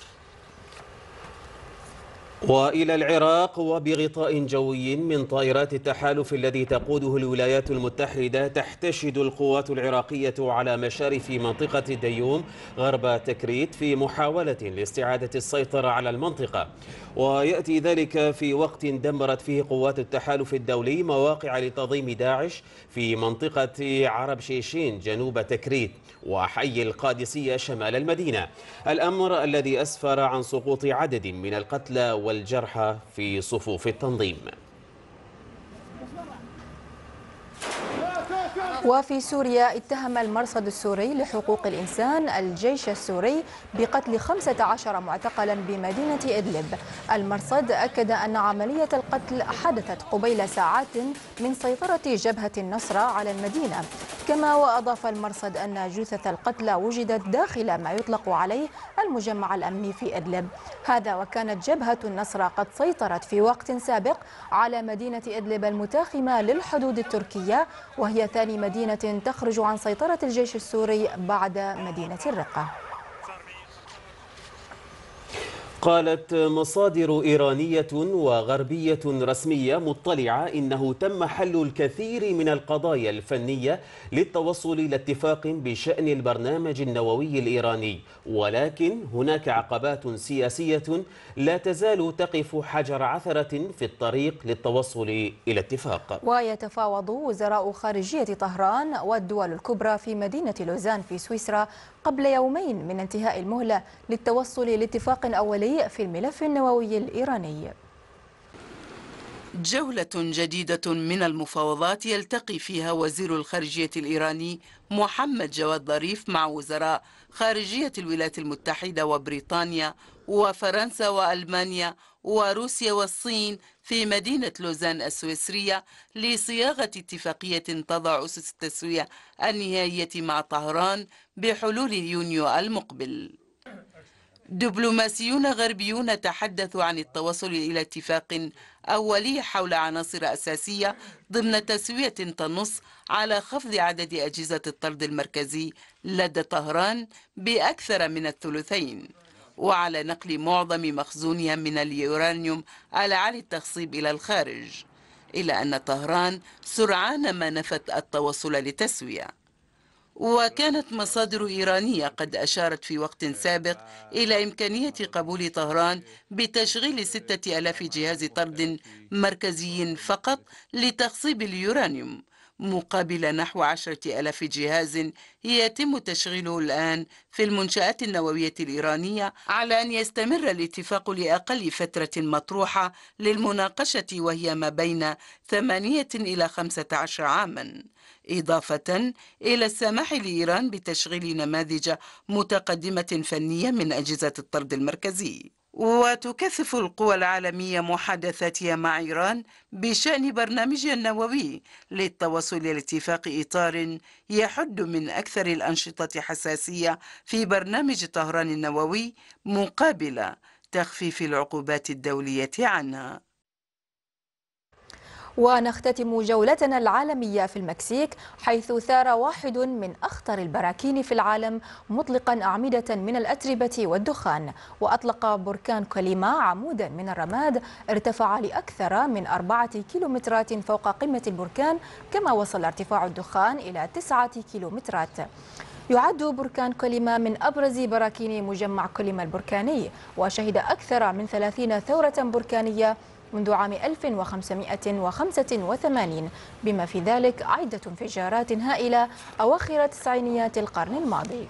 وإلى العراق، وبغطاء جوي من طائرات التحالف الذي تقوده الولايات المتحدة تحتشد القوات العراقية على مشارف منطقة ديوم غرب تكريت في محاولة لاستعادة السيطرة على المنطقة، ويأتي ذلك في وقت دمرت فيه قوات التحالف الدولي مواقع لتنظيم داعش في منطقة عرب شيشين جنوب تكريت وحي القادسية شمال المدينة، الأمر الذي أسفر عن سقوط عدد من القتلى والجرحى في صفوف التنظيم. وفي سوريا اتهم المرصد السوري لحقوق الإنسان الجيش السوري بقتل خمسة عشر معتقلا بمدينة إدلب. المرصد أكد أن عملية القتل حدثت قبيل ساعات من سيطرة جبهة النصرة على المدينة، كما وأضاف المرصد أن جثث القتلى وجدت داخل ما يطلق عليه المجمع الأمني في إدلب. هذا وكانت جبهة النصرة قد سيطرت في وقت سابق على مدينة إدلب المتاخمة للحدود التركية، وهي ثاني مدينة مدينة تخرج عن سيطرة الجيش السوري بعد مدينة الرقة. قالت مصادر إيرانية وغربية رسمية مطلعة إنه تم حل الكثير من القضايا الفنية للتوصل إلى اتفاق بشأن البرنامج النووي الإيراني، ولكن هناك عقبات سياسية لا تزال تقف حجر عثرة في الطريق للتوصل إلى اتفاق. ويتفاوض وزراء خارجية طهران والدول الكبرى في مدينة لوزان في سويسرا قبل يومين من انتهاء المهلة للتوصل لاتفاق أولي في الملف النووي الإيراني. جولة جديدة من المفاوضات يلتقي فيها وزير الخارجية الإيراني محمد جواد ظريف مع وزراء خارجية الولايات المتحدة وبريطانيا وفرنسا وألمانيا وروسيا والصين في مدينة لوزان السويسرية لصياغة اتفاقية تضع أسس التسوية النهائية مع طهران بحلول يونيو المقبل. دبلوماسيون غربيون تحدثوا عن التوصل إلى اتفاق أولي حول عناصر أساسية ضمن تسوية تنص على خفض عدد أجهزة الطرد المركزي لدى طهران بأكثر من الثلثين، وعلى نقل معظم مخزونها من اليورانيوم العالي التخصيب إلى الخارج، إلا أن طهران سرعان ما نفت التوصل لتسوية. وكانت مصادر إيرانية قد أشارت في وقت سابق إلى إمكانية قبول طهران بتشغيل ستة ألاف جهاز طرد مركزي فقط لتخصيب اليورانيوم، مقابل نحو عشرة ألاف جهاز يتم تشغيله الآن في المنشآت النووية الإيرانية، على أن يستمر الاتفاق لأقل فترة مطروحة للمناقشة وهي ما بين ثمانية إلى خمسة عشر عاما، إضافة إلى السماح لإيران بتشغيل نماذج متقدمة فنية من أجهزة الطرد المركزي. وتكثف القوى العالمية محادثاتها مع إيران بشأن برنامجها النووي للتوصل إلى اتفاق إطار يحد من أكثر الأنشطة حساسية في برنامج طهران النووي مقابل تخفيف العقوبات الدولية عنها. ونختتم جولتنا العالمية في المكسيك، حيث ثار واحد من أخطر البراكين في العالم مطلقا أعمدة من الأتربة والدخان. وأطلق بركان كوليما عمودا من الرماد ارتفع لأكثر من أربعة كيلومترات فوق قمة البركان، كما وصل ارتفاع الدخان إلى تسعة كيلومترات. يعد بركان كوليما من أبرز براكين مجمع كوليما البركاني، وشهد أكثر من ثلاثين ثورة بركانية منذ عام ألف وخمسمائة وخمسة وثمانين، بما في ذلك عدة انفجارات هائلة أواخر تسعينيات القرن الماضي.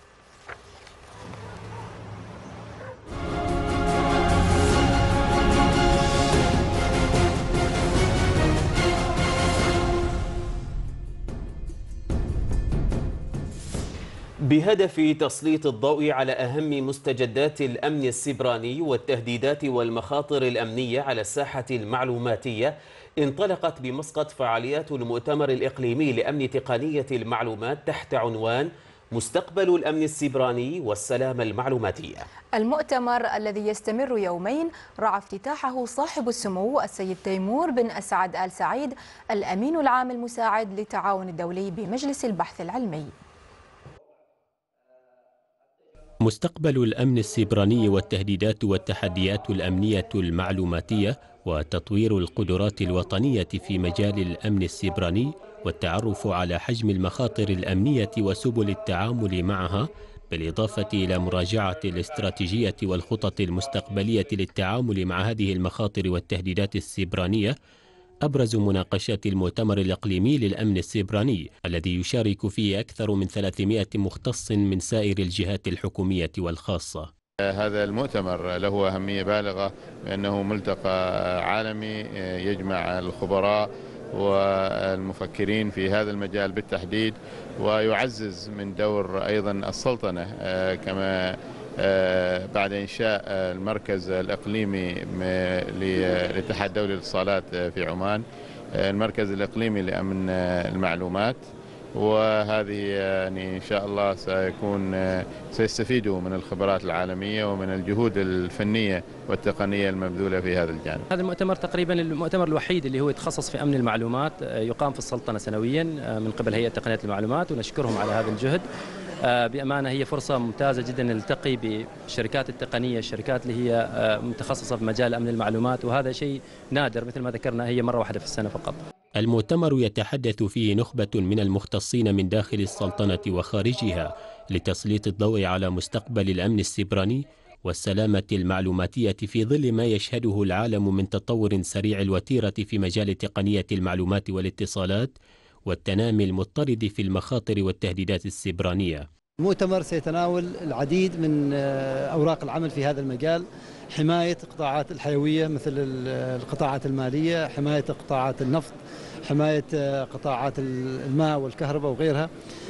بهدف تسليط الضوء على أهم مستجدات الأمن السيبراني والتهديدات والمخاطر الأمنية على الساحة المعلوماتية، انطلقت بمسقط فعاليات المؤتمر الإقليمي لأمن تقنية المعلومات تحت عنوان مستقبل الأمن السيبراني والسلامة المعلوماتية. المؤتمر الذي يستمر يومين رعى افتتاحه صاحب السمو السيد تيمور بن أسعد آل سعيد، الأمين العام المساعد للتعاون الدولي بمجلس البحث العلمي. مستقبل الأمن السيبراني والتهديدات والتحديات الأمنية المعلوماتية وتطوير القدرات الوطنية في مجال الأمن السيبراني والتعرف على حجم المخاطر الأمنية وسبل التعامل معها، بالإضافة إلى مراجعة الاستراتيجية والخطط المستقبلية للتعامل مع هذه المخاطر والتهديدات السيبرانية، أبرز مناقشات المؤتمر الإقليمي للأمن السيبراني الذي يشارك فيه أكثر من ثلاثمائة مختص من سائر الجهات الحكومية والخاصة. هذا المؤتمر له أهمية بالغة لأنه ملتقى عالمي يجمع الخبراء والمفكرين في هذا المجال بالتحديد، ويعزز من دور أيضا السلطنة كما بعد إنشاء المركز الإقليمي للاتحاد الدولي للاتصالات في عمان، المركز الإقليمي لأمن المعلومات، وهذه يعني إن شاء الله سيكون سيستفيدوا من الخبرات العالمية ومن الجهود الفنية والتقنية المبذولة في هذا الجانب. هذا المؤتمر تقريبا المؤتمر الوحيد اللي هو يتخصص في أمن المعلومات، يقام في السلطنة سنويا من قبل هيئة تقنية المعلومات، ونشكرهم على هذا الجهد. بأمانة هي فرصة ممتازة جدا نلتقي بالشركات التقنية، الشركات اللي هي متخصصة في مجال أمن المعلومات، وهذا شيء نادر مثل ما ذكرنا، هي مرة واحدة في السنة فقط. المؤتمر يتحدث فيه نخبة من المختصين من داخل السلطنة وخارجها لتسليط الضوء على مستقبل الأمن السيبراني والسلامة المعلوماتية في ظل ما يشهده العالم من تطور سريع الوتيرة في مجال تقنية المعلومات والاتصالات والتنامي المضطرد في المخاطر والتهديدات السيبرانية. المؤتمر سيتناول العديد من أوراق العمل في هذا المجال، حماية القطاعات الحيوية مثل القطاعات المالية، حماية قطاعات النفط، حماية قطاعات الماء والكهرباء وغيرها،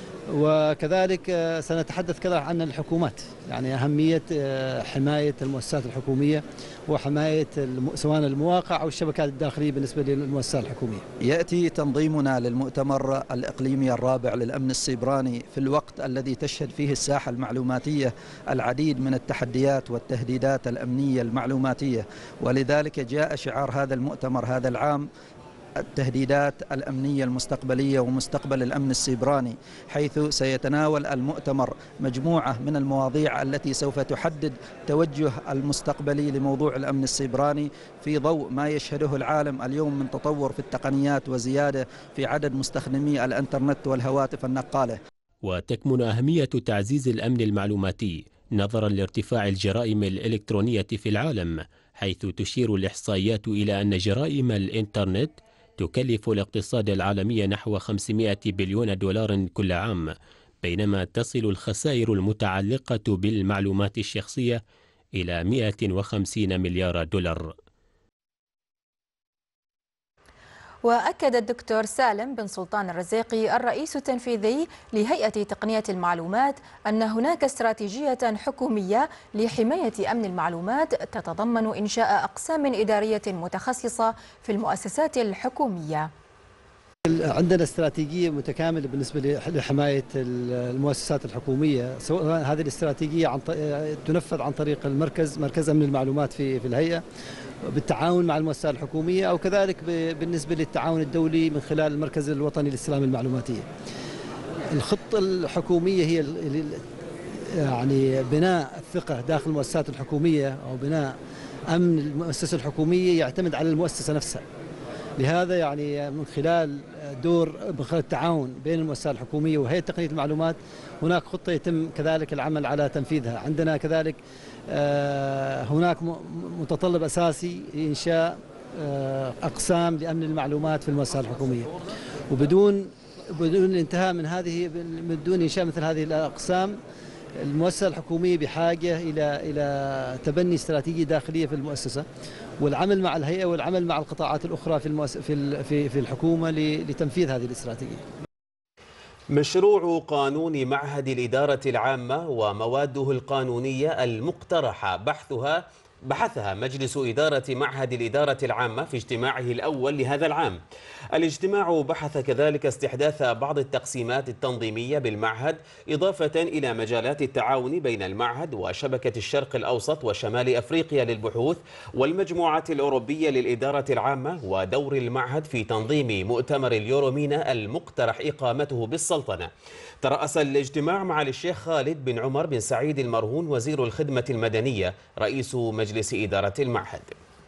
وكذلك سنتحدث كذا عن الحكومات، يعني أهمية حماية المؤسسات الحكومية وحماية سواء المواقع أو الشبكات الداخلية بالنسبة للمؤسسات الحكومية. يأتي تنظيمنا للمؤتمر الإقليمي الرابع للأمن السيبراني في الوقت الذي تشهد فيه الساحة المعلوماتية العديد من التحديات والتهديدات الأمنية المعلوماتية، ولذلك جاء شعار هذا المؤتمر هذا العام التهديدات الأمنية المستقبلية ومستقبل الأمن السيبراني، حيث سيتناول المؤتمر مجموعة من المواضيع التي سوف تحدد توجه المستقبلي لموضوع الأمن السيبراني في ضوء ما يشهده العالم اليوم من تطور في التقنيات وزيادة في عدد مستخدمي الإنترنت والهواتف النقالة. وتكمن أهمية تعزيز الأمن المعلوماتي نظرا لارتفاع الجرائم الإلكترونية في العالم، حيث تشير الإحصائيات إلى أن جرائم الإنترنت تكلف الاقتصاد العالمي نحو خمسمائة بليون دولار كل عام، بينما تصل الخسائر المتعلقة بالمعلومات الشخصية إلى مئة وخمسين مليار دولار. وأكد الدكتور سالم بن سلطان الرزيقي الرئيس التنفيذي لهيئة تقنية المعلومات أن هناك استراتيجية حكومية لحماية أمن المعلومات تتضمن إنشاء أقسام إدارية متخصصة في المؤسسات الحكومية. عندنا استراتيجية متكاملة بالنسبة لحماية المؤسسات الحكومية، سواء هذه الاستراتيجية عن تنفذ عن طريق المركز مركز أمن المعلومات في في الهيئة بالتعاون مع المؤسسات الحكومية، أو كذلك بالنسبة للتعاون الدولي من خلال المركز الوطني للاستلام المعلوماتية. الخطة الحكومية هي يعني بناء الثقة داخل المؤسسات الحكومية، أو بناء أمن المؤسسة الحكومية يعتمد على المؤسسة نفسها. لهذا يعني من خلال دور من خلال التعاون بين المؤسسات الحكومية وهيئة تقنية المعلومات هناك خطة يتم كذلك العمل على تنفيذها. عندنا كذلك هناك متطلب أساسي إنشاء أقسام لأمن المعلومات في المؤسسات الحكومية، وبدون بدون الانتهاء من هذه بدون إنشاء مثل هذه الأقسام المؤسسة الحكومية بحاجة إلى إلى تبني استراتيجية داخلية في المؤسسة، والعمل مع الهيئة والعمل مع القطاعات الأخرى في المؤس... في في في الحكومة لتنفيذ هذه الاستراتيجية. مشروع قانون معهد الإدارة العامة ومواده القانونية المقترحة بحثها بحثها مجلس إدارة معهد الإدارة العامة في اجتماعه الأول لهذا العام. الاجتماع بحث كذلك استحداث بعض التقسيمات التنظيمية بالمعهد، إضافة إلى مجالات التعاون بين المعهد وشبكة الشرق الأوسط وشمال أفريقيا للبحوث والمجموعة الأوروبية للإدارة العامة، ودور المعهد في تنظيم مؤتمر اليورومينا المقترح إقامته بالسلطنة. ترأس الاجتماع معالي الشيخ خالد بن عمر بن سعيد المرهون وزير الخدمة المدنية رئيس مجلس إدارة المعهد.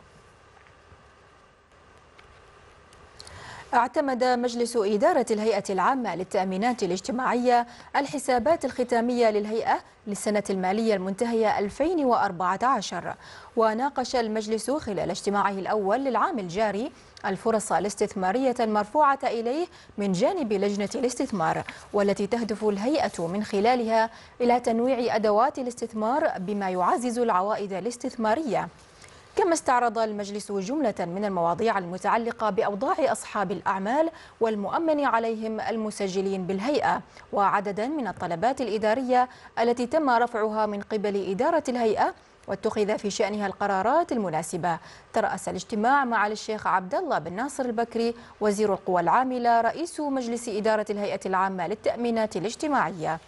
اعتمد مجلس إدارة الهيئة العامة للتأمينات الاجتماعية الحسابات الختامية للهيئة للسنة المالية المنتهية ألفين وأربعة عشر، وناقش المجلس خلال اجتماعه الأول للعام الجاري الفرص الاستثمارية المرفوعة إليه من جانب لجنة الاستثمار، والتي تهدف الهيئة من خلالها إلى تنويع أدوات الاستثمار بما يعزز العوائد الاستثمارية. كما استعرض المجلس جملة من المواضيع المتعلقة بأوضاع أصحاب الأعمال والمؤمن عليهم المسجلين بالهيئة، وعددا من الطلبات الإدارية التي تم رفعها من قبل إدارة الهيئة واتخذ في شأنها القرارات المناسبة. ترأس الاجتماع معالي الشيخ عبد الله بن ناصر البكري وزير القوى العاملة رئيس مجلس إدارة الهيئة العامة للتأمينات الاجتماعية.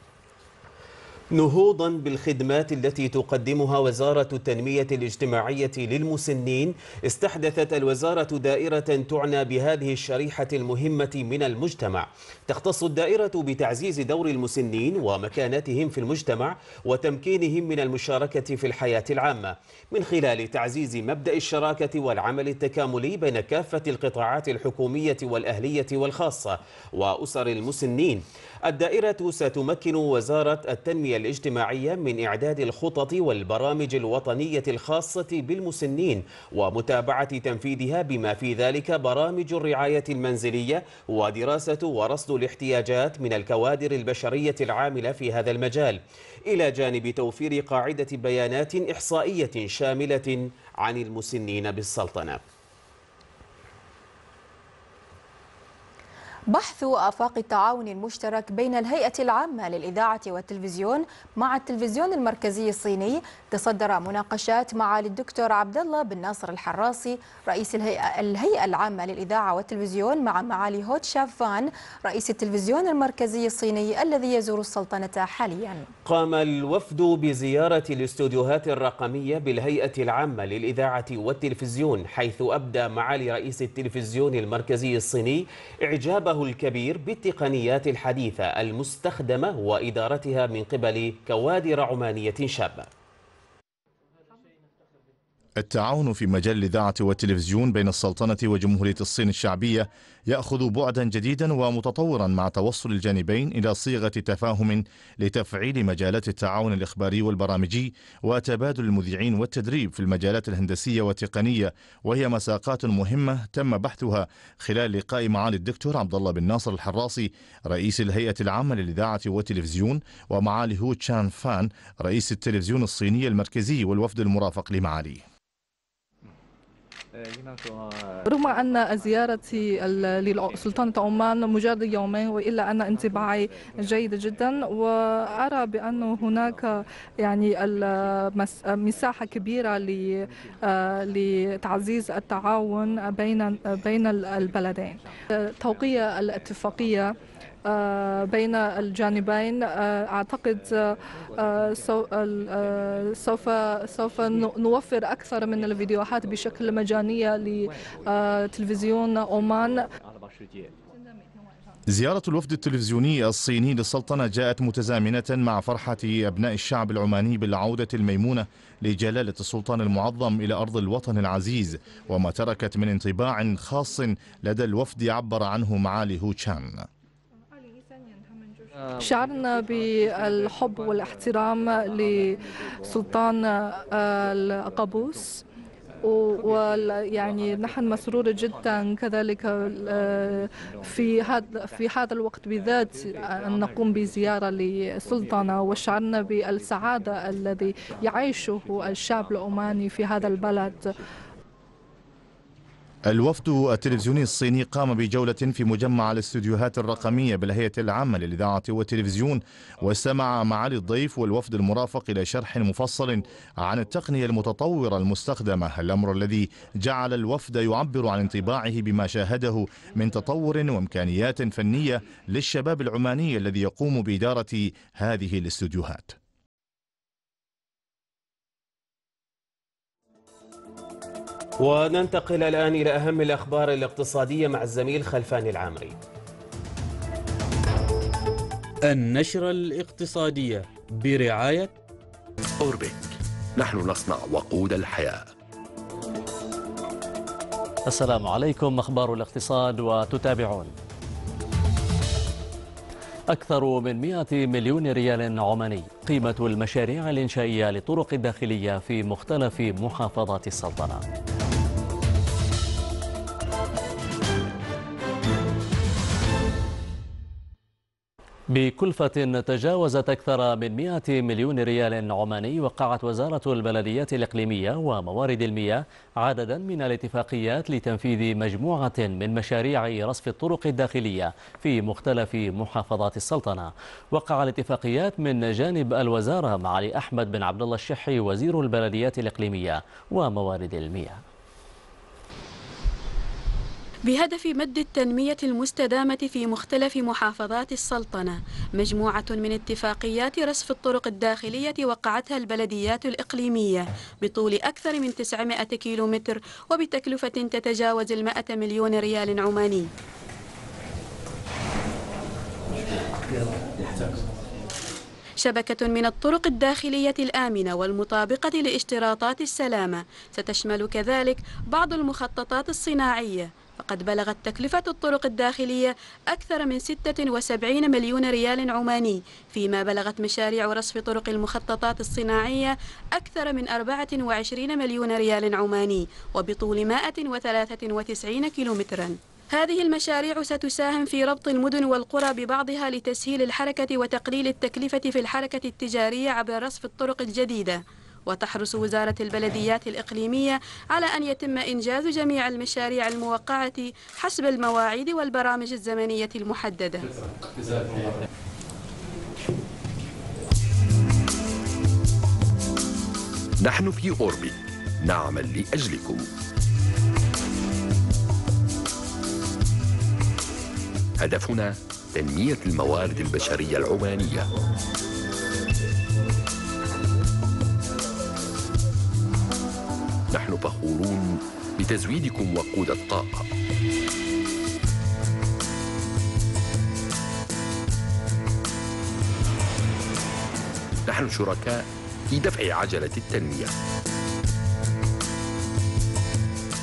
نهوضا بالخدمات التي تقدمها وزارة التنمية الاجتماعية للمسنين، استحدثت الوزارة دائرة تعنى بهذه الشريحة المهمة من المجتمع. تختص الدائرة بتعزيز دور المسنين ومكانتهم في المجتمع وتمكينهم من المشاركة في الحياة العامة من خلال تعزيز مبدأ الشراكة والعمل التكاملي بين كافة القطاعات الحكومية والأهلية والخاصة وأسر المسنين. الدائرة ستمكن وزارة التنمية الاجتماعية من إعداد الخطط والبرامج الوطنية الخاصة بالمسنين ومتابعة تنفيذها، بما في ذلك برامج الرعاية المنزلية ودراسة ورصد الاحتياجات من الكوادر البشرية العاملة في هذا المجال، إلى جانب توفير قاعدة بيانات إحصائية شاملة عن المسنين بالسلطنة. بحث آفاق التعاون المشترك بين الهيئة العامة للإذاعة والتلفزيون مع التلفزيون المركزي الصيني تصدر مناقشات معالي الدكتور عبد الله بن ناصر الحراسي رئيس الهيئة, الهيئة العامة للإذاعة والتلفزيون مع معالي هو تشاف فان رئيس التلفزيون المركزي الصيني الذي يزور السلطنة حاليا. قام الوفد بزيارة الاستوديوهات الرقمية بالهيئة العامة للإذاعة والتلفزيون، حيث أبدى معالي رئيس التلفزيون المركزي الصيني إعجابه الكبير بالتقنيات الحديثة المستخدمة وإدارتها من قبل كوادر عمانية شابة. التعاون في مجال الإذاعة والتلفزيون بين السلطنة وجمهورية الصين الشعبية يأخذ بعدا جديدا ومتطورا مع توصل الجانبين إلى صيغة تفاهم لتفعيل مجالات التعاون الإخباري والبرامجي وتبادل المذيعين والتدريب في المجالات الهندسية والتقنية، وهي مساقات مهمة تم بحثها خلال لقاء معالي الدكتور عبد الله بن ناصر الحراسي رئيس الهيئة العامة للإذاعة والتلفزيون ومعالي هو تشان فان رئيس التلفزيون الصيني المركزي والوفد المرافق لمعاليه. رغم أن زيارتي لسلطنة عمان مجرد يومين، وإلا أن انطباعي جيد جدا، وأرى بأن هناك يعني مساحة كبيرة لتعزيز التعاون بين بين البلدين. توقيع الاتفاقية بين الجانبين أعتقد سوف سوف نوفر أكثر من الفيديوهات بشكل مجاني لتلفزيون عمان. زيارة الوفد التلفزيوني الصيني للسلطنة جاءت متزامنة مع فرحة أبناء الشعب العماني بالعودة الميمونة لجلالة السلطان المعظم إلى أرض الوطن العزيز، وما تركت من انطباع خاص لدى الوفد عبر عنه معالي هو تشان. شعرنا بالحب والاحترام لسلطان قابوس، ويعني نحن مسرور جدا كذلك في هذا في هذا الوقت بالذات أن نقوم بزيارة للسلطنة، وشعرنا بالسعادة الذي يعيشه الشعب العماني في هذا البلد. الوفد التلفزيوني الصيني قام بجولة في مجمع الاستوديوهات الرقمية بالهيئة العامة للإذاعة والتلفزيون، واستمع معالي الضيف والوفد المرافق إلى شرح مفصل عن التقنية المتطورة المستخدمة، الأمر الذي جعل الوفد يعبر عن انطباعه بما شاهده من تطور وإمكانيات فنية للشباب العماني الذي يقوم بإدارة هذه الاستوديوهات. وننتقل الآن إلى أهم الأخبار الاقتصادية مع الزميل خلفان العامري. النشرة الاقتصادية برعاية أوربك، نحن نصنع وقود الحياة. السلام عليكم، أخبار الاقتصاد وتتابعون. أكثر من مئة مليون ريال عماني قيمة المشاريع الإنشائية للطرق الداخلية في مختلف محافظات السلطنة. بكلفة تجاوزت أكثر من مئة مليون ريال عماني، وقعت وزارة البلديات الإقليمية وموارد المياه عددا من الاتفاقيات لتنفيذ مجموعة من مشاريع رصف الطرق الداخلية في مختلف محافظات السلطنة. وقع الاتفاقيات من جانب الوزارة معالي أحمد بن عبد الله الشحي وزير البلديات الإقليمية وموارد المياه، بهدف مد التنمية المستدامة في مختلف محافظات السلطنة. مجموعة من اتفاقيات رصف الطرق الداخلية وقعتها البلديات الإقليمية بطول أكثر من تسعمئة كيلومتر وبتكلفة تتجاوز المائة مليون ريال عماني. شبكة من الطرق الداخلية الآمنة والمطابقة لاشتراطات السلامة، ستشمل كذلك بعض المخططات الصناعية. فقد بلغت تكلفة الطرق الداخلية أكثر من ستة وسبعين مليون ريال عماني، فيما بلغت مشاريع رصف طرق المخططات الصناعية أكثر من أربعة وعشرين مليون ريال عماني وبطول مائة وثلاثة وتسعين كيلومترا. هذه المشاريع ستساهم في ربط المدن والقرى ببعضها لتسهيل الحركة وتقليل التكلفة في الحركة التجارية عبر رصف الطرق الجديدة. وتحرص وزارة البلديات الإقليمية على أن يتم إنجاز جميع المشاريع الموقعة حسب المواعيد والبرامج الزمنية المحددة. نحن في أوربك نعمل لأجلكم. هدفنا تنمية الموارد البشرية العمانية. نحن فخورون بتزويدكم وقود الطاقة. نحن شركاء في دفع عجلة التنمية.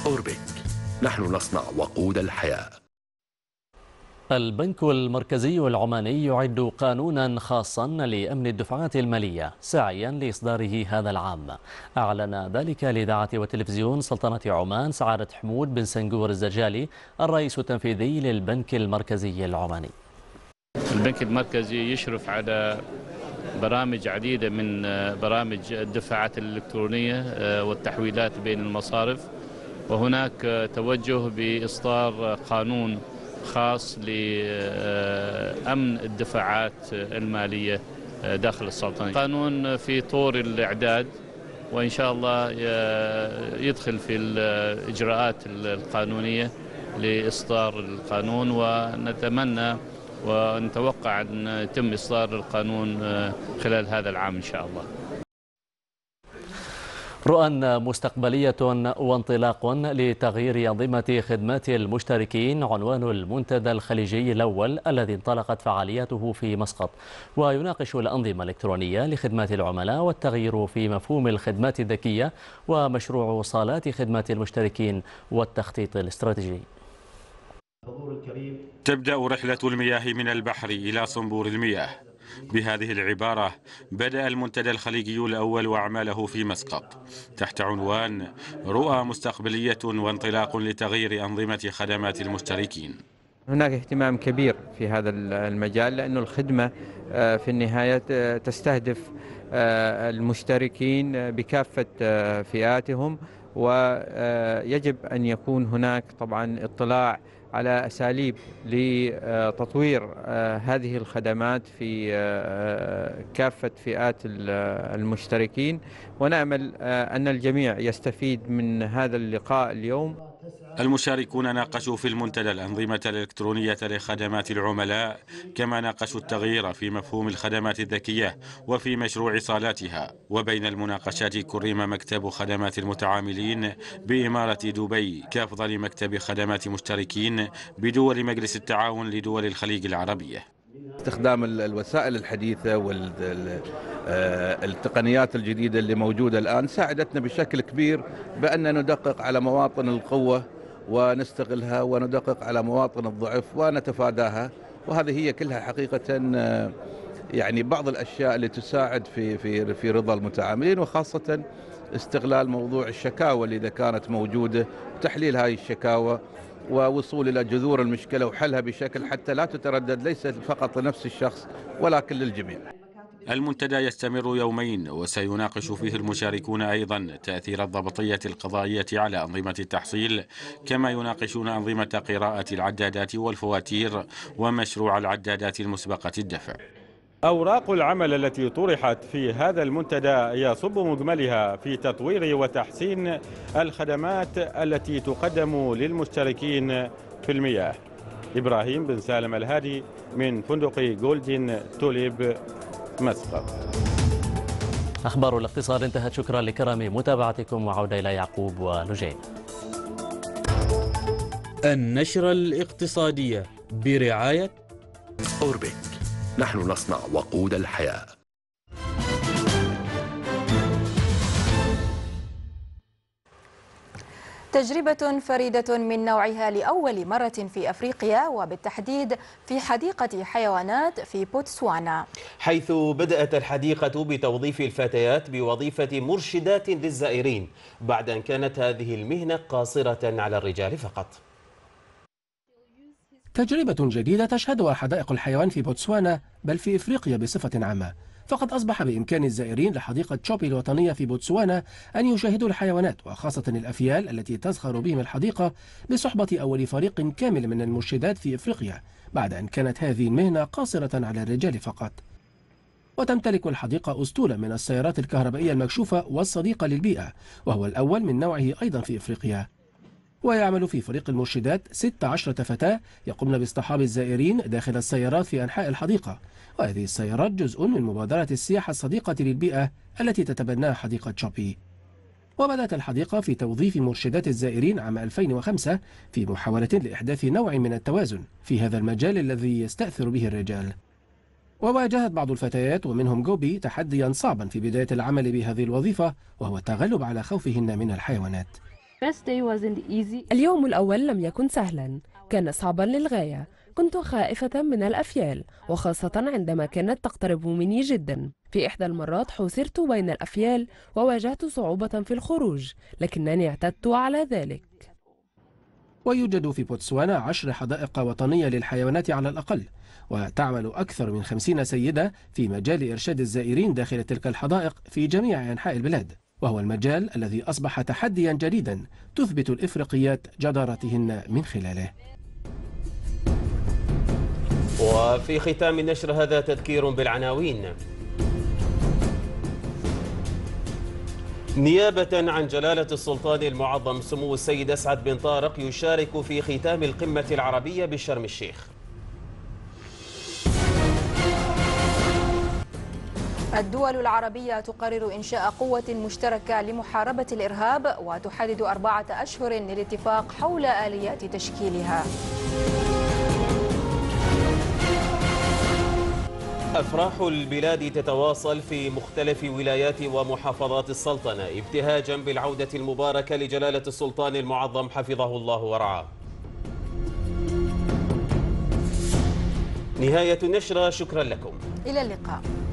أوربك، نحن نصنع وقود الحياة. البنك المركزي العماني يعد قانونا خاصا لأمن الدفعات المالية سعيا لإصداره هذا العام. أعلن ذلك لإذاعة وتلفزيون سلطنة عمان سعادة حمود بن سنغور الزرجالي الرئيس التنفيذي للبنك المركزي العماني. البنك المركزي يشرف على برامج عديدة من برامج الدفعات الإلكترونية والتحويلات بين المصارف، وهناك توجه بإصدار قانون خاص لأمن الدفعات المالية داخل السلطنة. قانون في طور الإعداد، وإن شاء الله يدخل في الإجراءات القانونية لإصدار القانون، ونتمنى ونتوقع أن يتم إصدار القانون خلال هذا العام إن شاء الله. رؤى مستقبلية وانطلاق لتغيير أنظمة خدمات المشتركين عنوان المنتدى الخليجي الأول الذي انطلقت فعالياته في مسقط، ويناقش الأنظمة الإلكترونية لخدمات العملاء والتغيير في مفهوم الخدمات الذكية ومشروع صالات خدمات المشتركين والتخطيط الاستراتيجي. تبدأ رحلة المياه من البحر إلى صنبور المياه. بهذه العبارة بدأ المنتدى الخليجي الأول وأعماله في مسقط تحت عنوان رؤى مستقبلية وانطلاق لتغيير أنظمة خدمات المشتركين. هناك اهتمام كبير في هذا المجال، لأن الخدمة في النهاية تستهدف المشتركين بكافة فئاتهم، ويجب أن يكون هناك طبعا اطلاع على أساليب لتطوير هذه الخدمات في كافة فئات المشتركين، ونأمل أن الجميع يستفيد من هذا اللقاء اليوم. المشاركون ناقشوا في المنتدى الأنظمة الإلكترونية لخدمات العملاء، كما ناقشوا التغيير في مفهوم الخدمات الذكية وفي مشروع صالاتها. وبين المناقشات كرم مكتب خدمات المتعاملين بإمارة دبي كأفضل مكتب خدمات مشتركين بدول مجلس التعاون لدول الخليج العربية. استخدام الوسائل الحديثة والتقنيات الجديدة اللي موجودة الآن ساعدتنا بشكل كبير بأن ندقق على مواطن القوة ونستغلها، وندقق على مواطن الضعف ونتفاداها، وهذه هي كلها حقيقة يعني بعض الأشياء اللي تساعد في في في رضا المتعاملين، وخاصة استغلال موضوع الشكاوى اللي إذا كانت موجودة، وتحليل هاي الشكاوى ووصول إلى جذور المشكلة وحلها بشكل حتى لا تتردد ليس فقط لنفس الشخص ولكن للجميع. المنتدى يستمر يومين، وسيناقش فيه المشاركون أيضا تأثير الضبطية القضائية على أنظمة التحصيل، كما يناقشون أنظمة قراءة العدادات والفواتير ومشروع العدادات المسبقة الدفع. أوراق العمل التي طرحت في هذا المنتدى يصب مجملها في تطوير وتحسين الخدمات التي تقدم للمشتركين في المياه. إبراهيم بن سالم الهادي من فندق جولدن توليب مسقط. أخبار الاقتصاد انتهت، شكرا لكرم متابعتكم، وعودة إلى يعقوب ولجين. النشرة الاقتصادية برعاية أوربك، نحن نصنع وقود الحياة. تجربة فريدة من نوعها لأول مرة في أفريقيا، وبالتحديد في حديقة حيوانات في بوتسوانا، حيث بدأت الحديقة بتوظيف الفتيات بوظيفة مرشدات للزائرين بعد أن كانت هذه المهنة قاصرة على الرجال فقط. تجربة جديدة تشهدها حدائق الحيوان في بوتسوانا بل في إفريقيا بصفة عامة، فقد أصبح بإمكان الزائرين لحديقة تشوبي الوطنية في بوتسوانا أن يشاهدوا الحيوانات، وخاصة الأفيال التي تزخر بهم الحديقة بصحبة أول فريق كامل من المرشدات في إفريقيا بعد أن كانت هذه المهنة قاصرة على الرجال فقط. وتمتلك الحديقة أسطولة من السيارات الكهربائية المكشوفة والصديقة للبيئة، وهو الأول من نوعه أيضا في إفريقيا. ويعمل في فريق المرشدات ست عشرة فتاة يقومن باصطحاب الزائرين داخل السيارات في أنحاء الحديقة، وهذه السيارات جزء من مبادرة السياحة الصديقة للبيئة التي تتبناها حديقة تشوبي. وبدأت الحديقة في توظيف مرشدات الزائرين عام ألفين وخمسة في محاولة لإحداث نوع من التوازن في هذا المجال الذي يستأثر به الرجال. وواجهت بعض الفتيات ومنهم جوبي تحديا صعبا في بداية العمل بهذه الوظيفة، وهو التغلب على خوفهن من الحيوانات. اليوم الأول لم يكن سهلا، كان صعبا للغاية. كنت خائفة من الأفيال، وخاصة عندما كانت تقترب مني جدا. في إحدى المرات حوصرت بين الأفيال وواجهت صعوبة في الخروج، لكنني اعتدت على ذلك. ويوجد في بوتسوانا عشر حدائق وطنية للحيوانات على الأقل، وتعمل أكثر من خمسين سيدة في مجال إرشاد الزائرين داخل تلك الحدائق في جميع أنحاء البلاد، وهو المجال الذي أصبح تحديا جديدا تثبت الإفريقيات جدارتهن من خلاله. وفي ختام النشر هذا تذكير بالعناوين. نيابة عن جلالة السلطان المعظم سمو السيد أسعد بن طارق يشارك في ختام القمة العربية بشرم الشيخ. الدول العربية تقرر إنشاء قوة مشتركة لمحاربة الإرهاب وتحدد أربعة أشهر للاتفاق حول آليات تشكيلها. أفراح البلاد تتواصل في مختلف ولايات ومحافظات السلطنة ابتهاجا بالعودة المباركة لجلالة السلطان المعظم حفظه الله ورعاه. نهاية النشرة، شكرا لكم. إلى اللقاء.